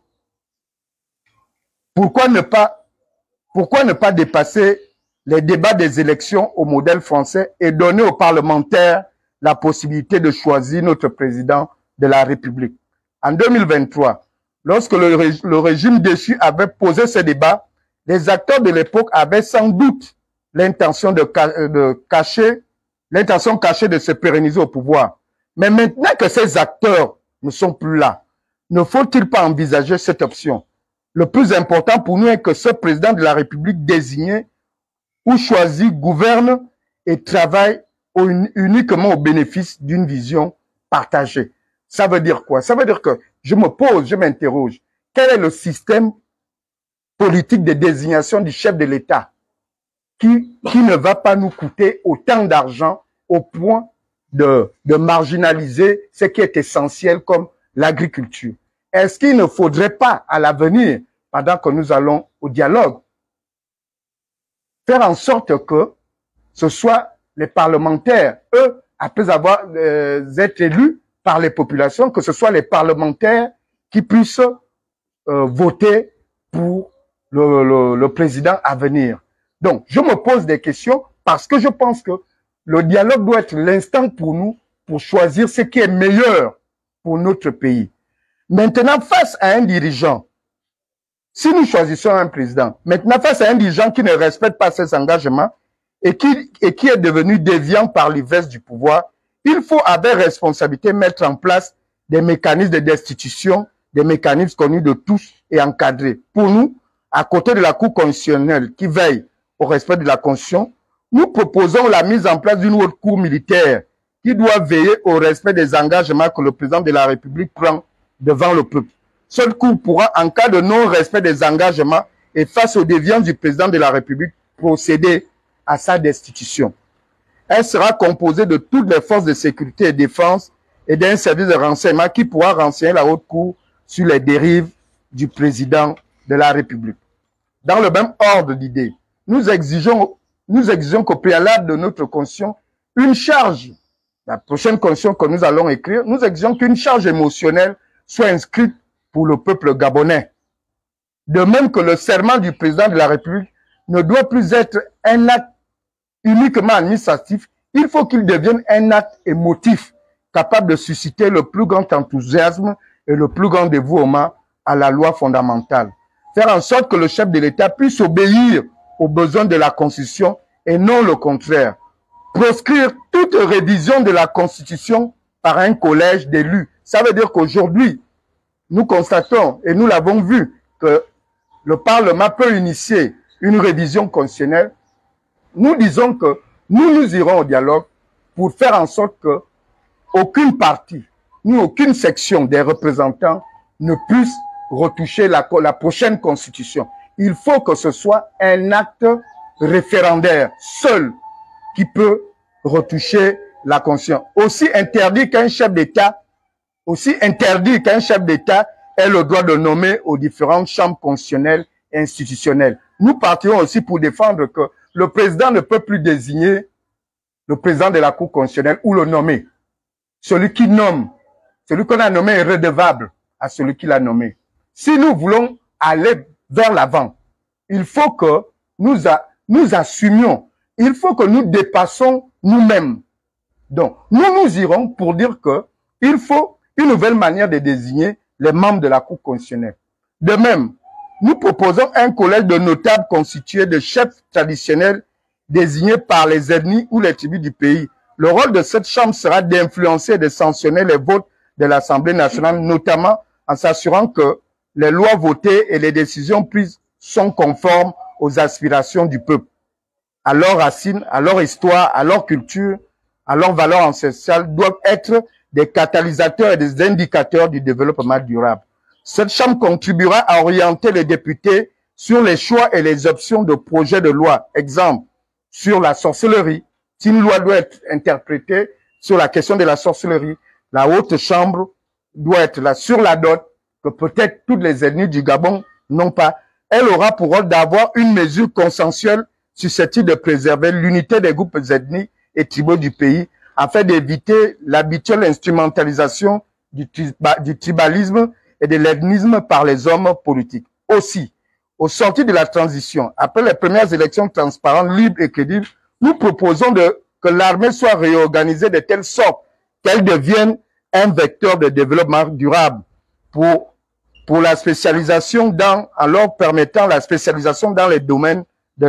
pourquoi ne pas, pourquoi ne pas dépasser les débats des élections au modèle français et donner aux parlementaires la possibilité de choisir notre président de la République? En deux mille vingt-trois, lorsque le, rég le régime déchu avait posé ce débat, les acteurs de l'époque avaient sans doute l'intention de, ca de cacher, l'intention cachée de se pérenniser au pouvoir. Mais maintenant que ces acteurs ne sont plus là, ne faut-il pas envisager cette option? Le plus important pour nous est que ce président de la République désigné ou choisi gouverne et travaille au, uniquement au bénéfice d'une vision partagée. Ça veut dire quoi? Ça veut dire que je me pose, je m'interroge. Quel est le système politique de désignation du chef de l'État qui, qui ne va pas nous coûter autant d'argent au point de, de marginaliser ce qui est essentiel comme l'agriculture? Est-ce qu'il ne faudrait pas, à l'avenir, pendant que nous allons au dialogue, faire en sorte que ce soit les parlementaires, eux, après avoir euh, été élus par les populations, que ce soit les parlementaires qui puissent euh, voter pour le, le, le président à venir. Donc, je me pose des questions parce que je pense que le dialogue doit être l'instant pour nous pour choisir ce qui est meilleur pour notre pays. Maintenant, face à un dirigeant, si nous choisissons un président, maintenant face à un dirigeant qui ne respecte pas ses engagements et qui, et qui est devenu déviant par l'ivresse du pouvoir, il faut avec responsabilité mettre en place des mécanismes de destitution, des mécanismes connus de tous et encadrés. Pour nous, à côté de la Cour constitutionnelle qui veille au respect de la Constitution, nous proposons la mise en place d'une haute cour militaire qui doit veiller au respect des engagements que le président de la République prend devant le peuple. Cette cour pourra, en cas de non-respect des engagements et face aux déviances du président de la République, procéder à sa destitution. Elle sera composée de toutes les forces de sécurité et de défense et d'un service de renseignement qui pourra renseigner la haute cour sur les dérives du président de la République. Dans le même ordre d'idées, nous exigeons, nous exigeons qu'au préalable de notre constitution, une charge, la prochaine constitution que nous allons écrire, nous exigeons qu'une charge émotionnelle soit inscrite pour le peuple gabonais. De même que le serment du président de la République ne doit plus être un acte uniquement administratif, il faut qu'il devienne un acte émotif, capable de susciter le plus grand enthousiasme et le plus grand dévouement à la loi fondamentale. Faire en sorte que le chef de l'État puisse obéir aux besoins de la Constitution et non le contraire. proscrire toute révision de la Constitution par un collège d'élus. Ça veut dire qu'aujourd'hui, nous constatons, et nous l'avons vu, que le Parlement peut initier une révision constitutionnelle. Nous disons que nous nous irons au dialogue pour faire en sorte que aucune partie, ni aucune section des représentants ne puisse retoucher la, la prochaine Constitution. Il faut que ce soit un acte référendaire, seul, qui peut retoucher la Constitution. Aussi interdit qu'un chef d'État, aussi interdit qu'un chef d'État ait le droit de nommer aux différentes chambres constitutionnelles et institutionnelles. Nous partirons aussi pour défendre que le président ne peut plus désigner le président de la Cour constitutionnelle ou le nommer. Celui qui nomme, celui qu'on a nommé est redevable à celui qui l'a nommé. Si nous voulons aller vers l'avant, il faut que nous, a, nous assumions, il faut que nous dépassons nous-mêmes. Donc, nous nous irons pour dire que il faut une nouvelle manière de désigner les membres de la Cour constitutionnelle. De même, nous proposons un collège de notables constitué de chefs traditionnels désignés par les ethnies ou les tribus du pays. Le rôle de cette chambre sera d'influencer et de sanctionner les votes de l'Assemblée nationale, notamment en s'assurant que les lois votées et les décisions prises sont conformes aux aspirations du peuple, à leurs racines, à leur histoire, à leur culture, à leurs valeurs ancestrales, doivent être des catalysateurs et des indicateurs du développement durable. Cette chambre contribuera à orienter les députés sur les choix et les options de projets de loi. Exemple, sur la sorcellerie. Si une loi doit être interprétée sur la question de la sorcellerie, la haute chambre doit être là. Sur la dot, que peut-être toutes les ethnies du Gabon n'ont pas. Elle aura pour rôle d'avoir une mesure consensuelle susceptible de préserver l'unité des groupes ethniques et tribaux du pays, afin d'éviter l'habituelle instrumentalisation du, du tribalisme et de l'ethnisme par les hommes politiques. Aussi, au sortir de la transition, après les premières élections transparentes, libres et crédibles, nous proposons de, que l'armée soit réorganisée de telle sorte qu'elle devienne un vecteur de développement durable pour, pour la spécialisation dans, en leur permettant la spécialisation dans les domaines de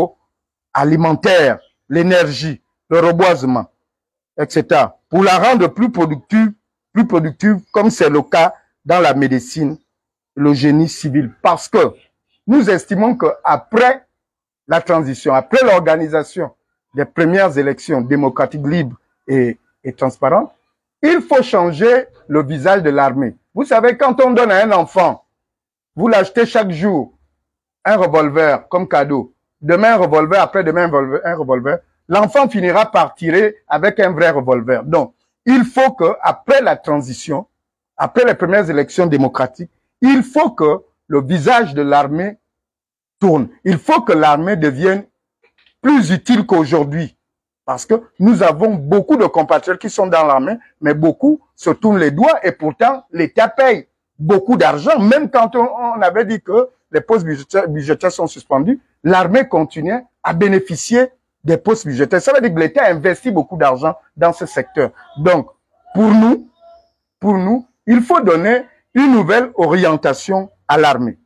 l'agroalimentaire, l'énergie, le reboisement, et cetera. Pour la rendre plus productive, plus productive, comme c'est le cas dans la médecine, le génie civil. Parce que nous estimons qu'après la transition, après l'organisation des premières élections démocratiques libres et, et transparentes, il faut changer le visage de l'armée. Vous savez, quand on donne à un enfant, vous l'achetez chaque jour, un revolver comme cadeau, demain un revolver, après demain un revolver, un revolver, l'enfant finira par tirer avec un vrai revolver. Donc, il faut que, après la transition, après les premières élections démocratiques, il faut que le visage de l'armée tourne. Il faut que l'armée devienne plus utile qu'aujourd'hui. Parce que nous avons beaucoup de compatriotes qui sont dans l'armée, mais beaucoup se tournent les doigts et pourtant l'État paye beaucoup d'argent. Même quand on, on avait dit que les postes budgétaires, budgétaires sont suspendus, l'armée continuait à bénéficier des postes budgétaires. Ça veut dire que l'État investit beaucoup d'argent dans ce secteur. Donc, pour nous, pour nous, il faut donner une nouvelle orientation à l'armée.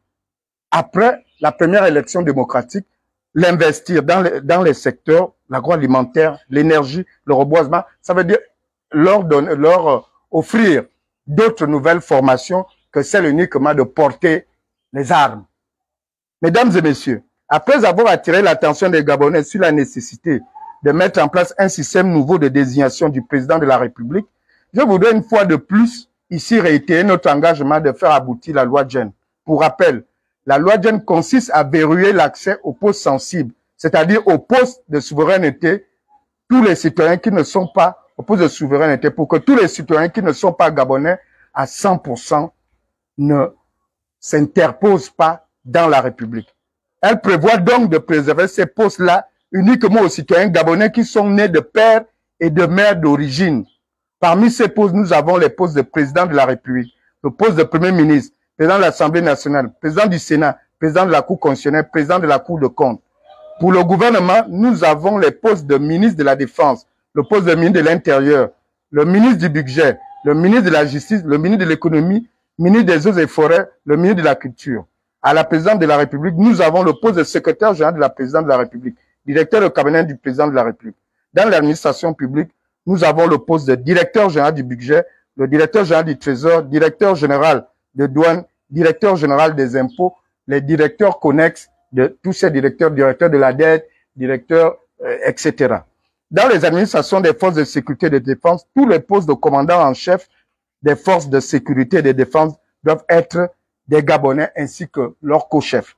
Après la première élection démocratique, l'investir dans les, dans les secteurs, l'agroalimentaire, l'énergie, le reboisement, ça veut dire leur, donner, leur euh, offrir d'autres nouvelles formations que celle uniquement de porter les armes. Mesdames et messieurs, après avoir attiré l'attention des Gabonais sur la nécessité de mettre en place un système nouveau de désignation du président de la République, je voudrais une fois de plus ici réitérer notre engagement de faire aboutir la loi Diène. Pour rappel, la loi Diène consiste à verrouiller l'accès aux postes sensibles, c'est-à-dire aux postes de souveraineté, tous les citoyens qui ne sont pas aux postes de souveraineté, pour que tous les citoyens qui ne sont pas gabonais à cent pour cent ne s'interposent pas dans la République. Elle prévoit donc de préserver ces postes-là uniquement aux citoyens gabonais qui sont nés de père et de mère d'origine. Parmi ces postes, nous avons les postes de président de la République, le poste de premier ministre, président de l'Assemblée nationale, président du Sénat, président de la Cour constitutionnelle, président de la Cour de compte. Pour le gouvernement, nous avons les postes de ministre de la Défense, le poste de ministre de l'Intérieur, le ministre du Budget, le ministre de la Justice, le ministre de l'Économie, ministre des Eaux et Forêts, le ministre de la Culture. À la présidente de la République, nous avons le poste de secrétaire général de la présidente de la République, directeur de cabinet du président de la République. Dans l'administration publique, nous avons le poste de directeur général du budget, le directeur général du trésor, directeur général de douane, directeur général des impôts, les directeurs connexes de tous ces directeurs, directeurs de la dette, directeurs, euh, et cetera. Dans les administrations des forces de sécurité et de défense, tous les postes de commandant en chef des forces de sécurité et de défense doivent être des Gabonais ainsi que leurs co-chefs.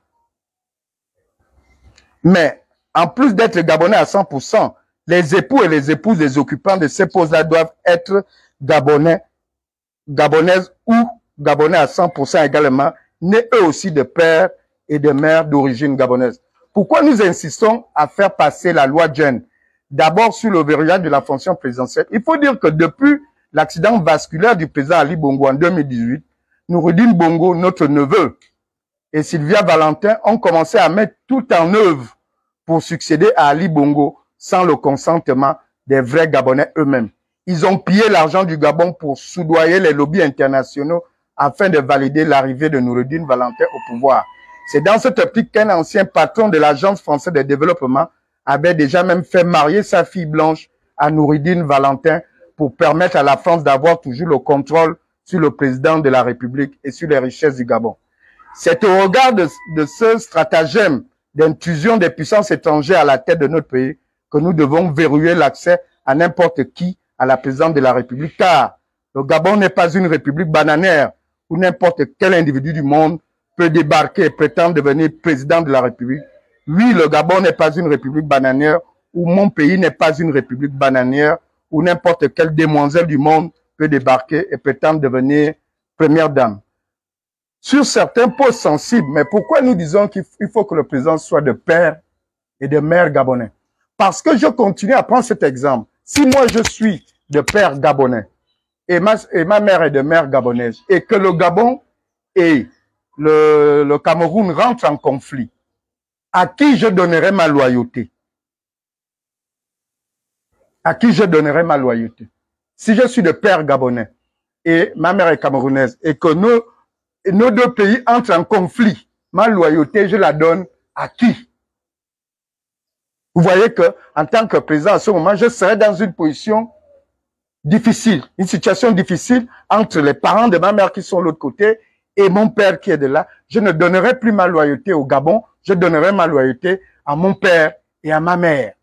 Mais, en plus d'être Gabonais à cent pour cent, les époux et les épouses des occupants de ces postes-là doivent être Gabonais, Gabonaises ou Gabonais à cent pour cent également, nés eux aussi de pères et de mères d'origine gabonaise. Pourquoi nous insistons à faire passer la loi Jeune? D'abord sur le verrouillage de la fonction présidentielle. Il faut dire que depuis l'accident vasculaire du président Ali Bongo en deux mille dix-huit, Noureddine Bongo, notre neveu, et Sylvia Valentin ont commencé à mettre tout en œuvre pour succéder à Ali Bongo sans le consentement des vrais Gabonais eux-mêmes. Ils ont pillé l'argent du Gabon pour soudoyer les lobbies internationaux afin de valider l'arrivée de Noureddine Valentin au pouvoir. C'est dans cette optique qu'un ancien patron de l'Agence française de développement avait déjà même fait marier sa fille blanche à Noureddine Valentin pour permettre à la France d'avoir toujours le contrôle sur le président de la République et sur les richesses du Gabon. C'est au regard de, de ce stratagème d'intrusion des puissances étrangères à la tête de notre pays que nous devons verrouiller l'accès à n'importe qui à la présidence de la République, car le Gabon n'est pas une république bananière où n'importe quel individu du monde peut débarquer et prétendre devenir président de la République. Oui, le Gabon n'est pas une république bananière où mon pays n'est pas une république bananière où n'importe quelle demoiselle du monde peut débarquer et prétendre devenir première dame. Sur certains postes sensibles, mais pourquoi nous disons qu'il faut que le président soit de père et de mère gabonais? Parce que je continue à prendre cet exemple. Si moi je suis de père gabonais et ma, et ma mère est de mère gabonaise et que le Gabon et le, le Cameroun rentrent en conflit, à qui je donnerai ma loyauté? À qui je donnerai ma loyauté? Si je suis de père gabonais et ma mère est camerounaise et que nos, nos deux pays entrent en conflit, ma loyauté, je la donne à qui? Vous voyez que, en tant que président, à ce moment, je serai dans une position difficile, une situation difficile entre les parents de ma mère qui sont de l'autre côté et mon père qui est de là. Je ne donnerai plus ma loyauté au Gabon, je donnerai ma loyauté à mon père et à ma mère.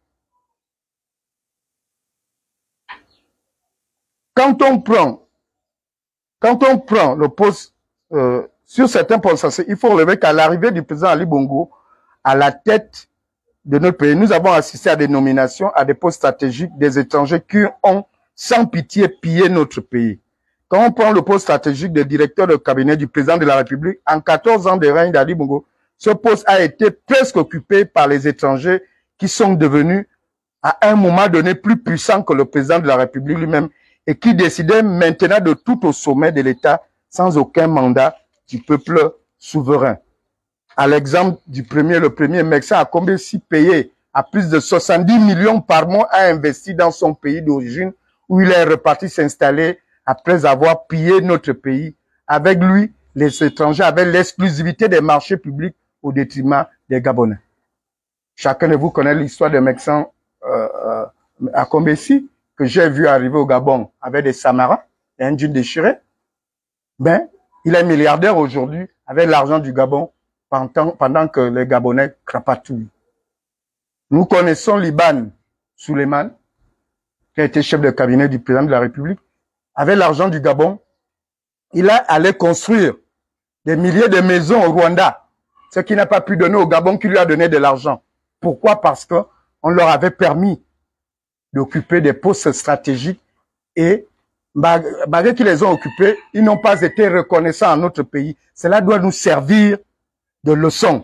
Quand on prend, quand on prend le poste, euh, sur certains postes, il faut relever qu'à l'arrivée du président Ali Bongo à la tête de notre pays, nous avons assisté à des nominations, à des postes stratégiques des étrangers qui ont sans pitié pillé notre pays. Quand on prend le poste stratégique de directeur de cabinet du président de la République, en quatorze ans de règne d'Ali Bongo, ce poste a été presque occupé par les étrangers qui sont devenus à un moment donné plus puissants que le président de la République lui-même et qui décidaient maintenant de tout au sommet de l'État sans aucun mandat du peuple souverain. À l'exemple du premier, le premier Mexan a combien si payé à plus de soixante-dix millions par mois a investi dans son pays d'origine où il est reparti s'installer après avoir pillé notre pays. Avec lui, les étrangers avaient l'exclusivité des marchés publics au détriment des Gabonais. Chacun de vous connaît l'histoire de Mexan euh, euh, à Combessi, que j'ai vu arriver au Gabon avec des Samaras et un jean déchiré. Ben, il est milliardaire aujourd'hui avec l'argent du Gabon pendant, pendant que les Gabonais crapatouillent. Nous connaissons Liban Suleiman, qui a été chef de cabinet du président de la République. Avec l'argent du Gabon, il a allé construire des milliers de maisons au Rwanda, ce qu'il n'a pas pu donner au Gabon qui lui a donné de l'argent. Pourquoi? Parce que on leur avait permis d'occuper des postes stratégiques et malgré qu'ils les ont occupés, ils n'ont pas été reconnaissants à notre pays. Cela doit nous servir de leçon.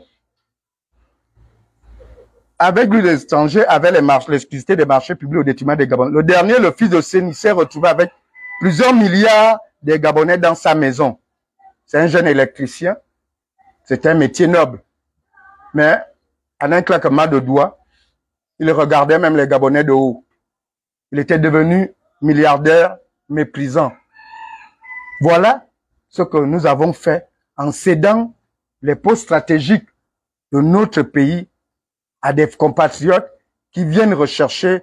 Avec lui, les étrangers avaient l'exclusivité des marchés publics au détriment des Gabonais. Le dernier, le fils de Séni, s'est retrouvé avec plusieurs milliards de Gabonais dans sa maison. C'est un jeune électricien. C'est un métier noble. Mais, en un claquement de doigts, il regardait même les Gabonais de haut. Il était devenu milliardaire, méprisant. Voilà ce que nous avons fait en cédant les postes stratégiques de notre pays à des compatriotes qui viennent rechercher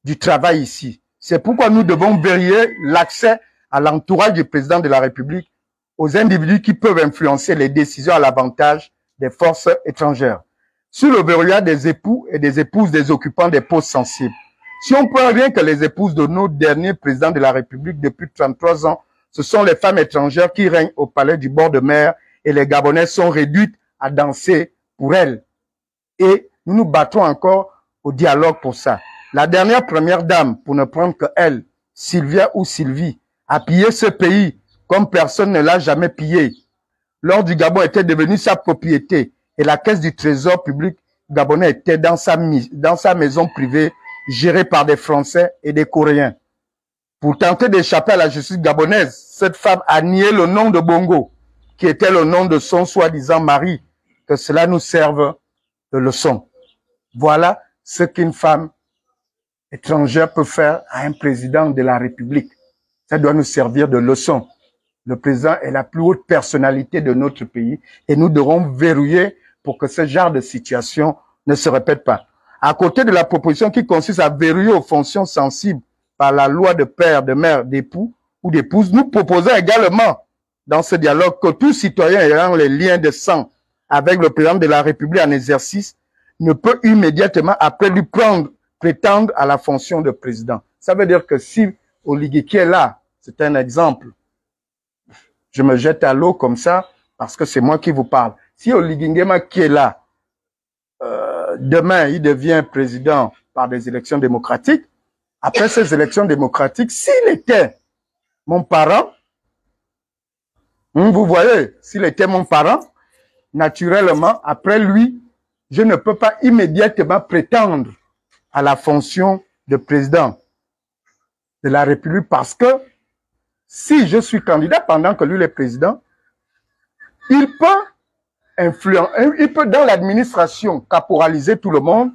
du travail ici. C'est pourquoi nous devons verrouiller l'accès à l'entourage du président de la République aux individus qui peuvent influencer les décisions à l'avantage des forces étrangères. Sur le verrouillage des époux et des épouses des occupants des postes sensibles. Si on prend rien que les épouses de nos derniers présidents de la République depuis trente-trois ans, ce sont les femmes étrangères qui règnent au palais du bord de mer et les Gabonais sont réduites à danser pour elles. Et nous nous battons encore au dialogue pour ça. La dernière première dame, pour ne prendre que elle, Sylvia ou Sylvie, a pillé ce pays comme personne ne l'a jamais pillé. L'or du Gabon était devenu sa propriété et la caisse du trésor public gabonais était dans sa, dans sa maison privée gérée par des Français et des Coréens. Pour tenter d'échapper à la justice gabonaise, cette femme a nié le nom de Bongo, qui était le nom de son soi-disant mari, que cela nous serve de leçon. Voilà ce qu'une femme étrangère peut faire à un président de la République. Ça doit nous servir de leçon. Le président est la plus haute personnalité de notre pays et nous devons verrouiller pour que ce genre de situation ne se répète pas. À côté de la proposition qui consiste à verrouiller aux fonctions sensibles par la loi de père, de mère, d'époux ou d'épouse, nous proposons également dans ce dialogue que tout citoyen ayant les liens de sang avec le président de la République en exercice ne peut immédiatement après lui prendre, prétendre à la fonction de président. Ça veut dire que si Oligui qui est là, c'est un exemple, je me jette à l'eau comme ça parce que c'est moi qui vous parle. Si Oligui Nguema qui est là, euh, demain il devient président par des élections démocratiques, après ces élections démocratiques, s'il était mon parent, vous voyez, s'il était mon parent, naturellement, après lui, je ne peux pas immédiatement prétendre à la fonction de président de la République parce que si je suis candidat pendant que lui est président, il peut influencer, il peut dans l'administration caporaliser tout le monde,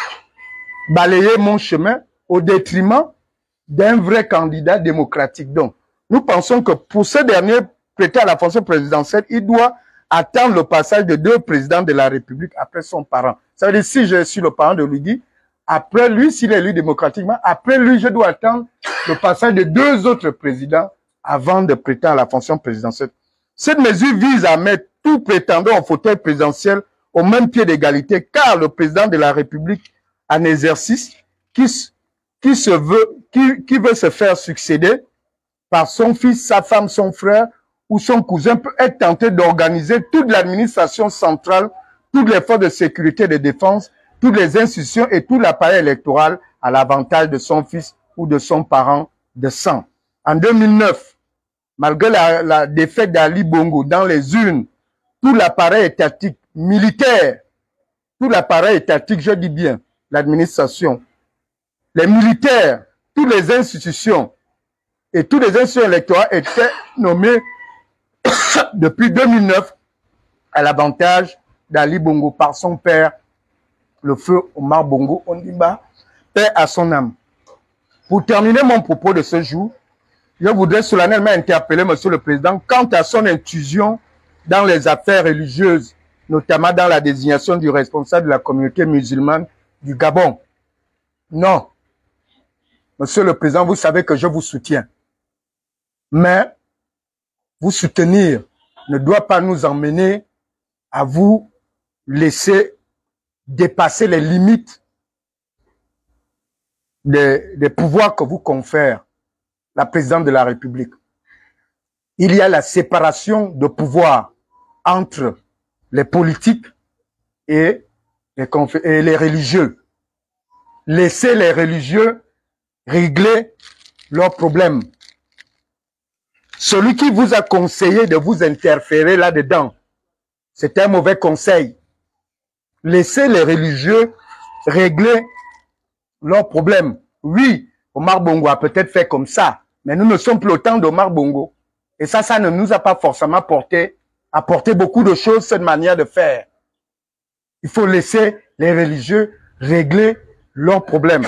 balayer mon chemin au détriment d'un vrai candidat démocratique. Donc, nous pensons que pour ce dernier prêter à la fonction présidentielle, il doit attendre le passage de deux présidents de la République après son parent. Ça veut dire, si je suis le parent de Oligui, après lui, s'il est élu démocratiquement, après lui, je dois attendre le passage de deux autres présidents avant de prêter à la fonction présidentielle. Cette mesure vise à mettre tout prétendant au fauteuil présidentiel au même pied d'égalité, car le président de la République en exercice, qui, qui, se veut, qui, qui veut se faire succéder par son fils, sa femme, son frère ou son cousin, peut être tenté d'organiser toute l'administration centrale, toutes les forces de sécurité et de défense, toutes les institutions et tout l'appareil électoral à l'avantage de son fils ou de son parent de sang. En deux mille neuf, malgré la, la défaite d'Ali Bongo dans les urnes, tout l'appareil étatique militaire, tout l'appareil étatique, je dis bien, l'administration, les militaires, toutes les institutions et tous les institutions électorales étaient nommés depuis deux mille neuf à l'avantage d'Ali Bongo par son père, le feu Omar Bongo Ondimba, paix à son âme. Pour terminer mon propos de ce jour, je voudrais solennellement interpeller Monsieur le Président quant à son intrusion dans les affaires religieuses, notamment dans la désignation du responsable de la communauté musulmane du Gabon. Non. Monsieur le Président, vous savez que je vous soutiens. Mais vous soutenir ne doit pas nous emmener à vous laisser dépasser les limites des, des pouvoirs que vous confère la présidente de la République. Il y a la séparation de pouvoir entre les politiques et les, et les religieux. Laissez les religieux régler leurs problèmes. Celui qui vous a conseillé de vous interférer là-dedans, c'est un mauvais conseil. Laissez les religieux régler leurs problèmes. Oui, Omar Bongo a peut-être fait comme ça, mais nous ne sommes plus au temps d'Omar Bongo. Et ça, ça ne nous a pas forcément porté, apporté beaucoup de choses, cette manière de faire. Il faut laisser les religieux régler leurs problèmes.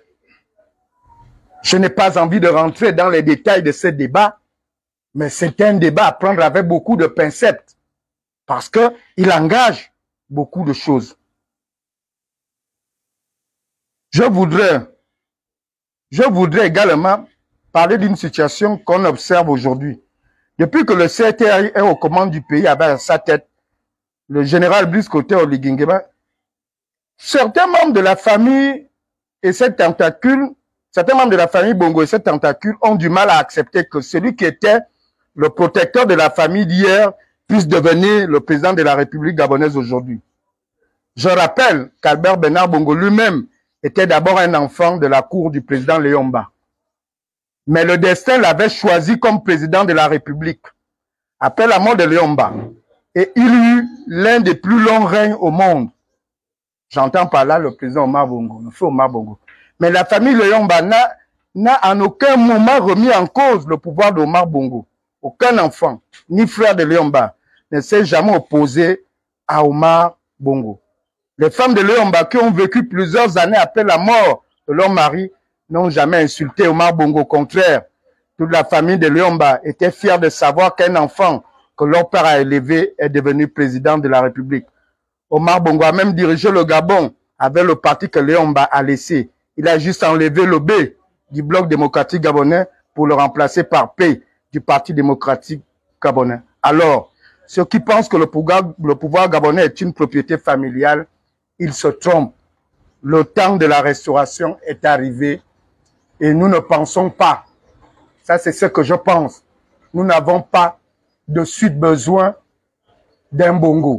Je n'ai pas envie de rentrer dans les détails de ce débat, mais c'est un débat à prendre avec beaucoup de pincettes, parce qu'il engage beaucoup de choses. Je voudrais je voudrais également parler d'une situation qu'on observe aujourd'hui. Depuis que le C R T A est aux commandes du pays avec à sa tête le général Brice Koté Oligingema, certains membres de la famille et cette tentacule, certains membres de la famille Bongo et cette tentacule ont du mal à accepter que celui qui était le protecteur de la famille d'hier puisse devenir le président de la République gabonaise aujourd'hui. Je rappelle qu'Albert Bernard Bongo lui-même était d'abord un enfant de la cour du président Léomba. Mais le destin l'avait choisi comme président de la République. Après la mort de Léomba, et il eut l'un des plus longs règnes au monde. J'entends par là le président Omar Bongo, le feu Omar Bongo. Mais la famille Léomba n'a en aucun moment remis en cause le pouvoir d'Omar Bongo. Aucun enfant, ni frère de Léomba, ne s'est jamais opposé à Omar Bongo. Les femmes de Léomba qui ont vécu plusieurs années après la mort de leur mari n'ont jamais insulté Omar Bongo. Au contraire, toute la famille de Léomba était fière de savoir qu'un enfant que leur père a élevé est devenu président de la République. Omar Bongo a même dirigé le Gabon avec le parti que Léomba a laissé. Il a juste enlevé le B du bloc démocratique gabonais pour le remplacer par P du Parti démocratique gabonais. Alors, ceux qui pensent que le pouvoir, le pouvoir gabonais est une propriété familiale, ils se trompent. Le temps de la restauration est arrivé et nous ne pensons pas. Ça, c'est ce que je pense. Nous n'avons pas de suite besoin d'un Bongo.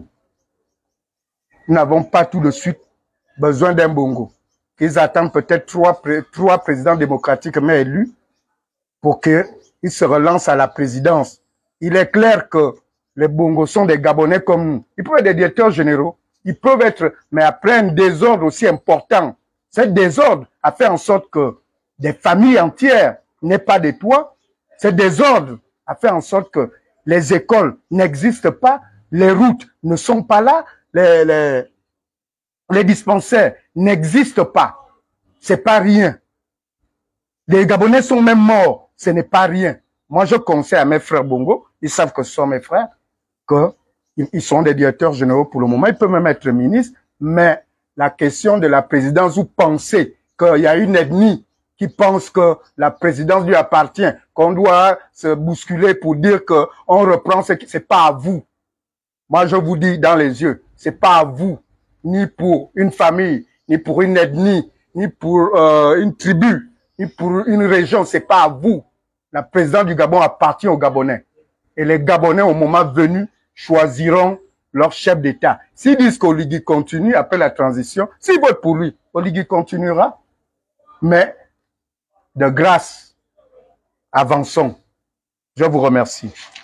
Nous n'avons pas tout de suite besoin d'un Bongo. Ils attendent peut-être trois, trois présidents démocratiquement élus pour qu'ils se relancent à la présidence. Il est clair que les Bongos sont des Gabonais comme nous. Ils peuvent être des directeurs généraux. Ils peuvent être, mais après un désordre aussi important. Ce désordre a fait en sorte que des familles entières n'aient pas de toit. Ce désordre a fait en sorte que les écoles n'existent pas, les routes ne sont pas là, les, les, les dispensaires n'existent pas. C'est pas rien. Les Gabonais sont même morts. Ce n'est pas rien. Moi, je conseille à mes frères Bongo, ils savent que ce sont mes frères, qu'ils sont des directeurs généraux pour le moment. Ils peuvent même être ministres, mais la question de la présidence, vous pensez qu'il y a une ethnie qui pense que la présidence lui appartient, qu'on doit se bousculer pour dire que on reprend ce qui, c'est pas à vous. Moi, je vous dis dans les yeux, c'est pas à vous, ni pour une famille, ni pour une ethnie, ni pour euh, une tribu, ni pour une région, c'est pas à vous. La présidence du Gabon appartient aux Gabonais. Et les Gabonais, au moment venu, choisiront leur chef d'État. S'ils disent qu'Oligui continue après la transition, s'ils votent pour lui, Oligui continuera. Mais, de grâce, avançons. Je vous remercie.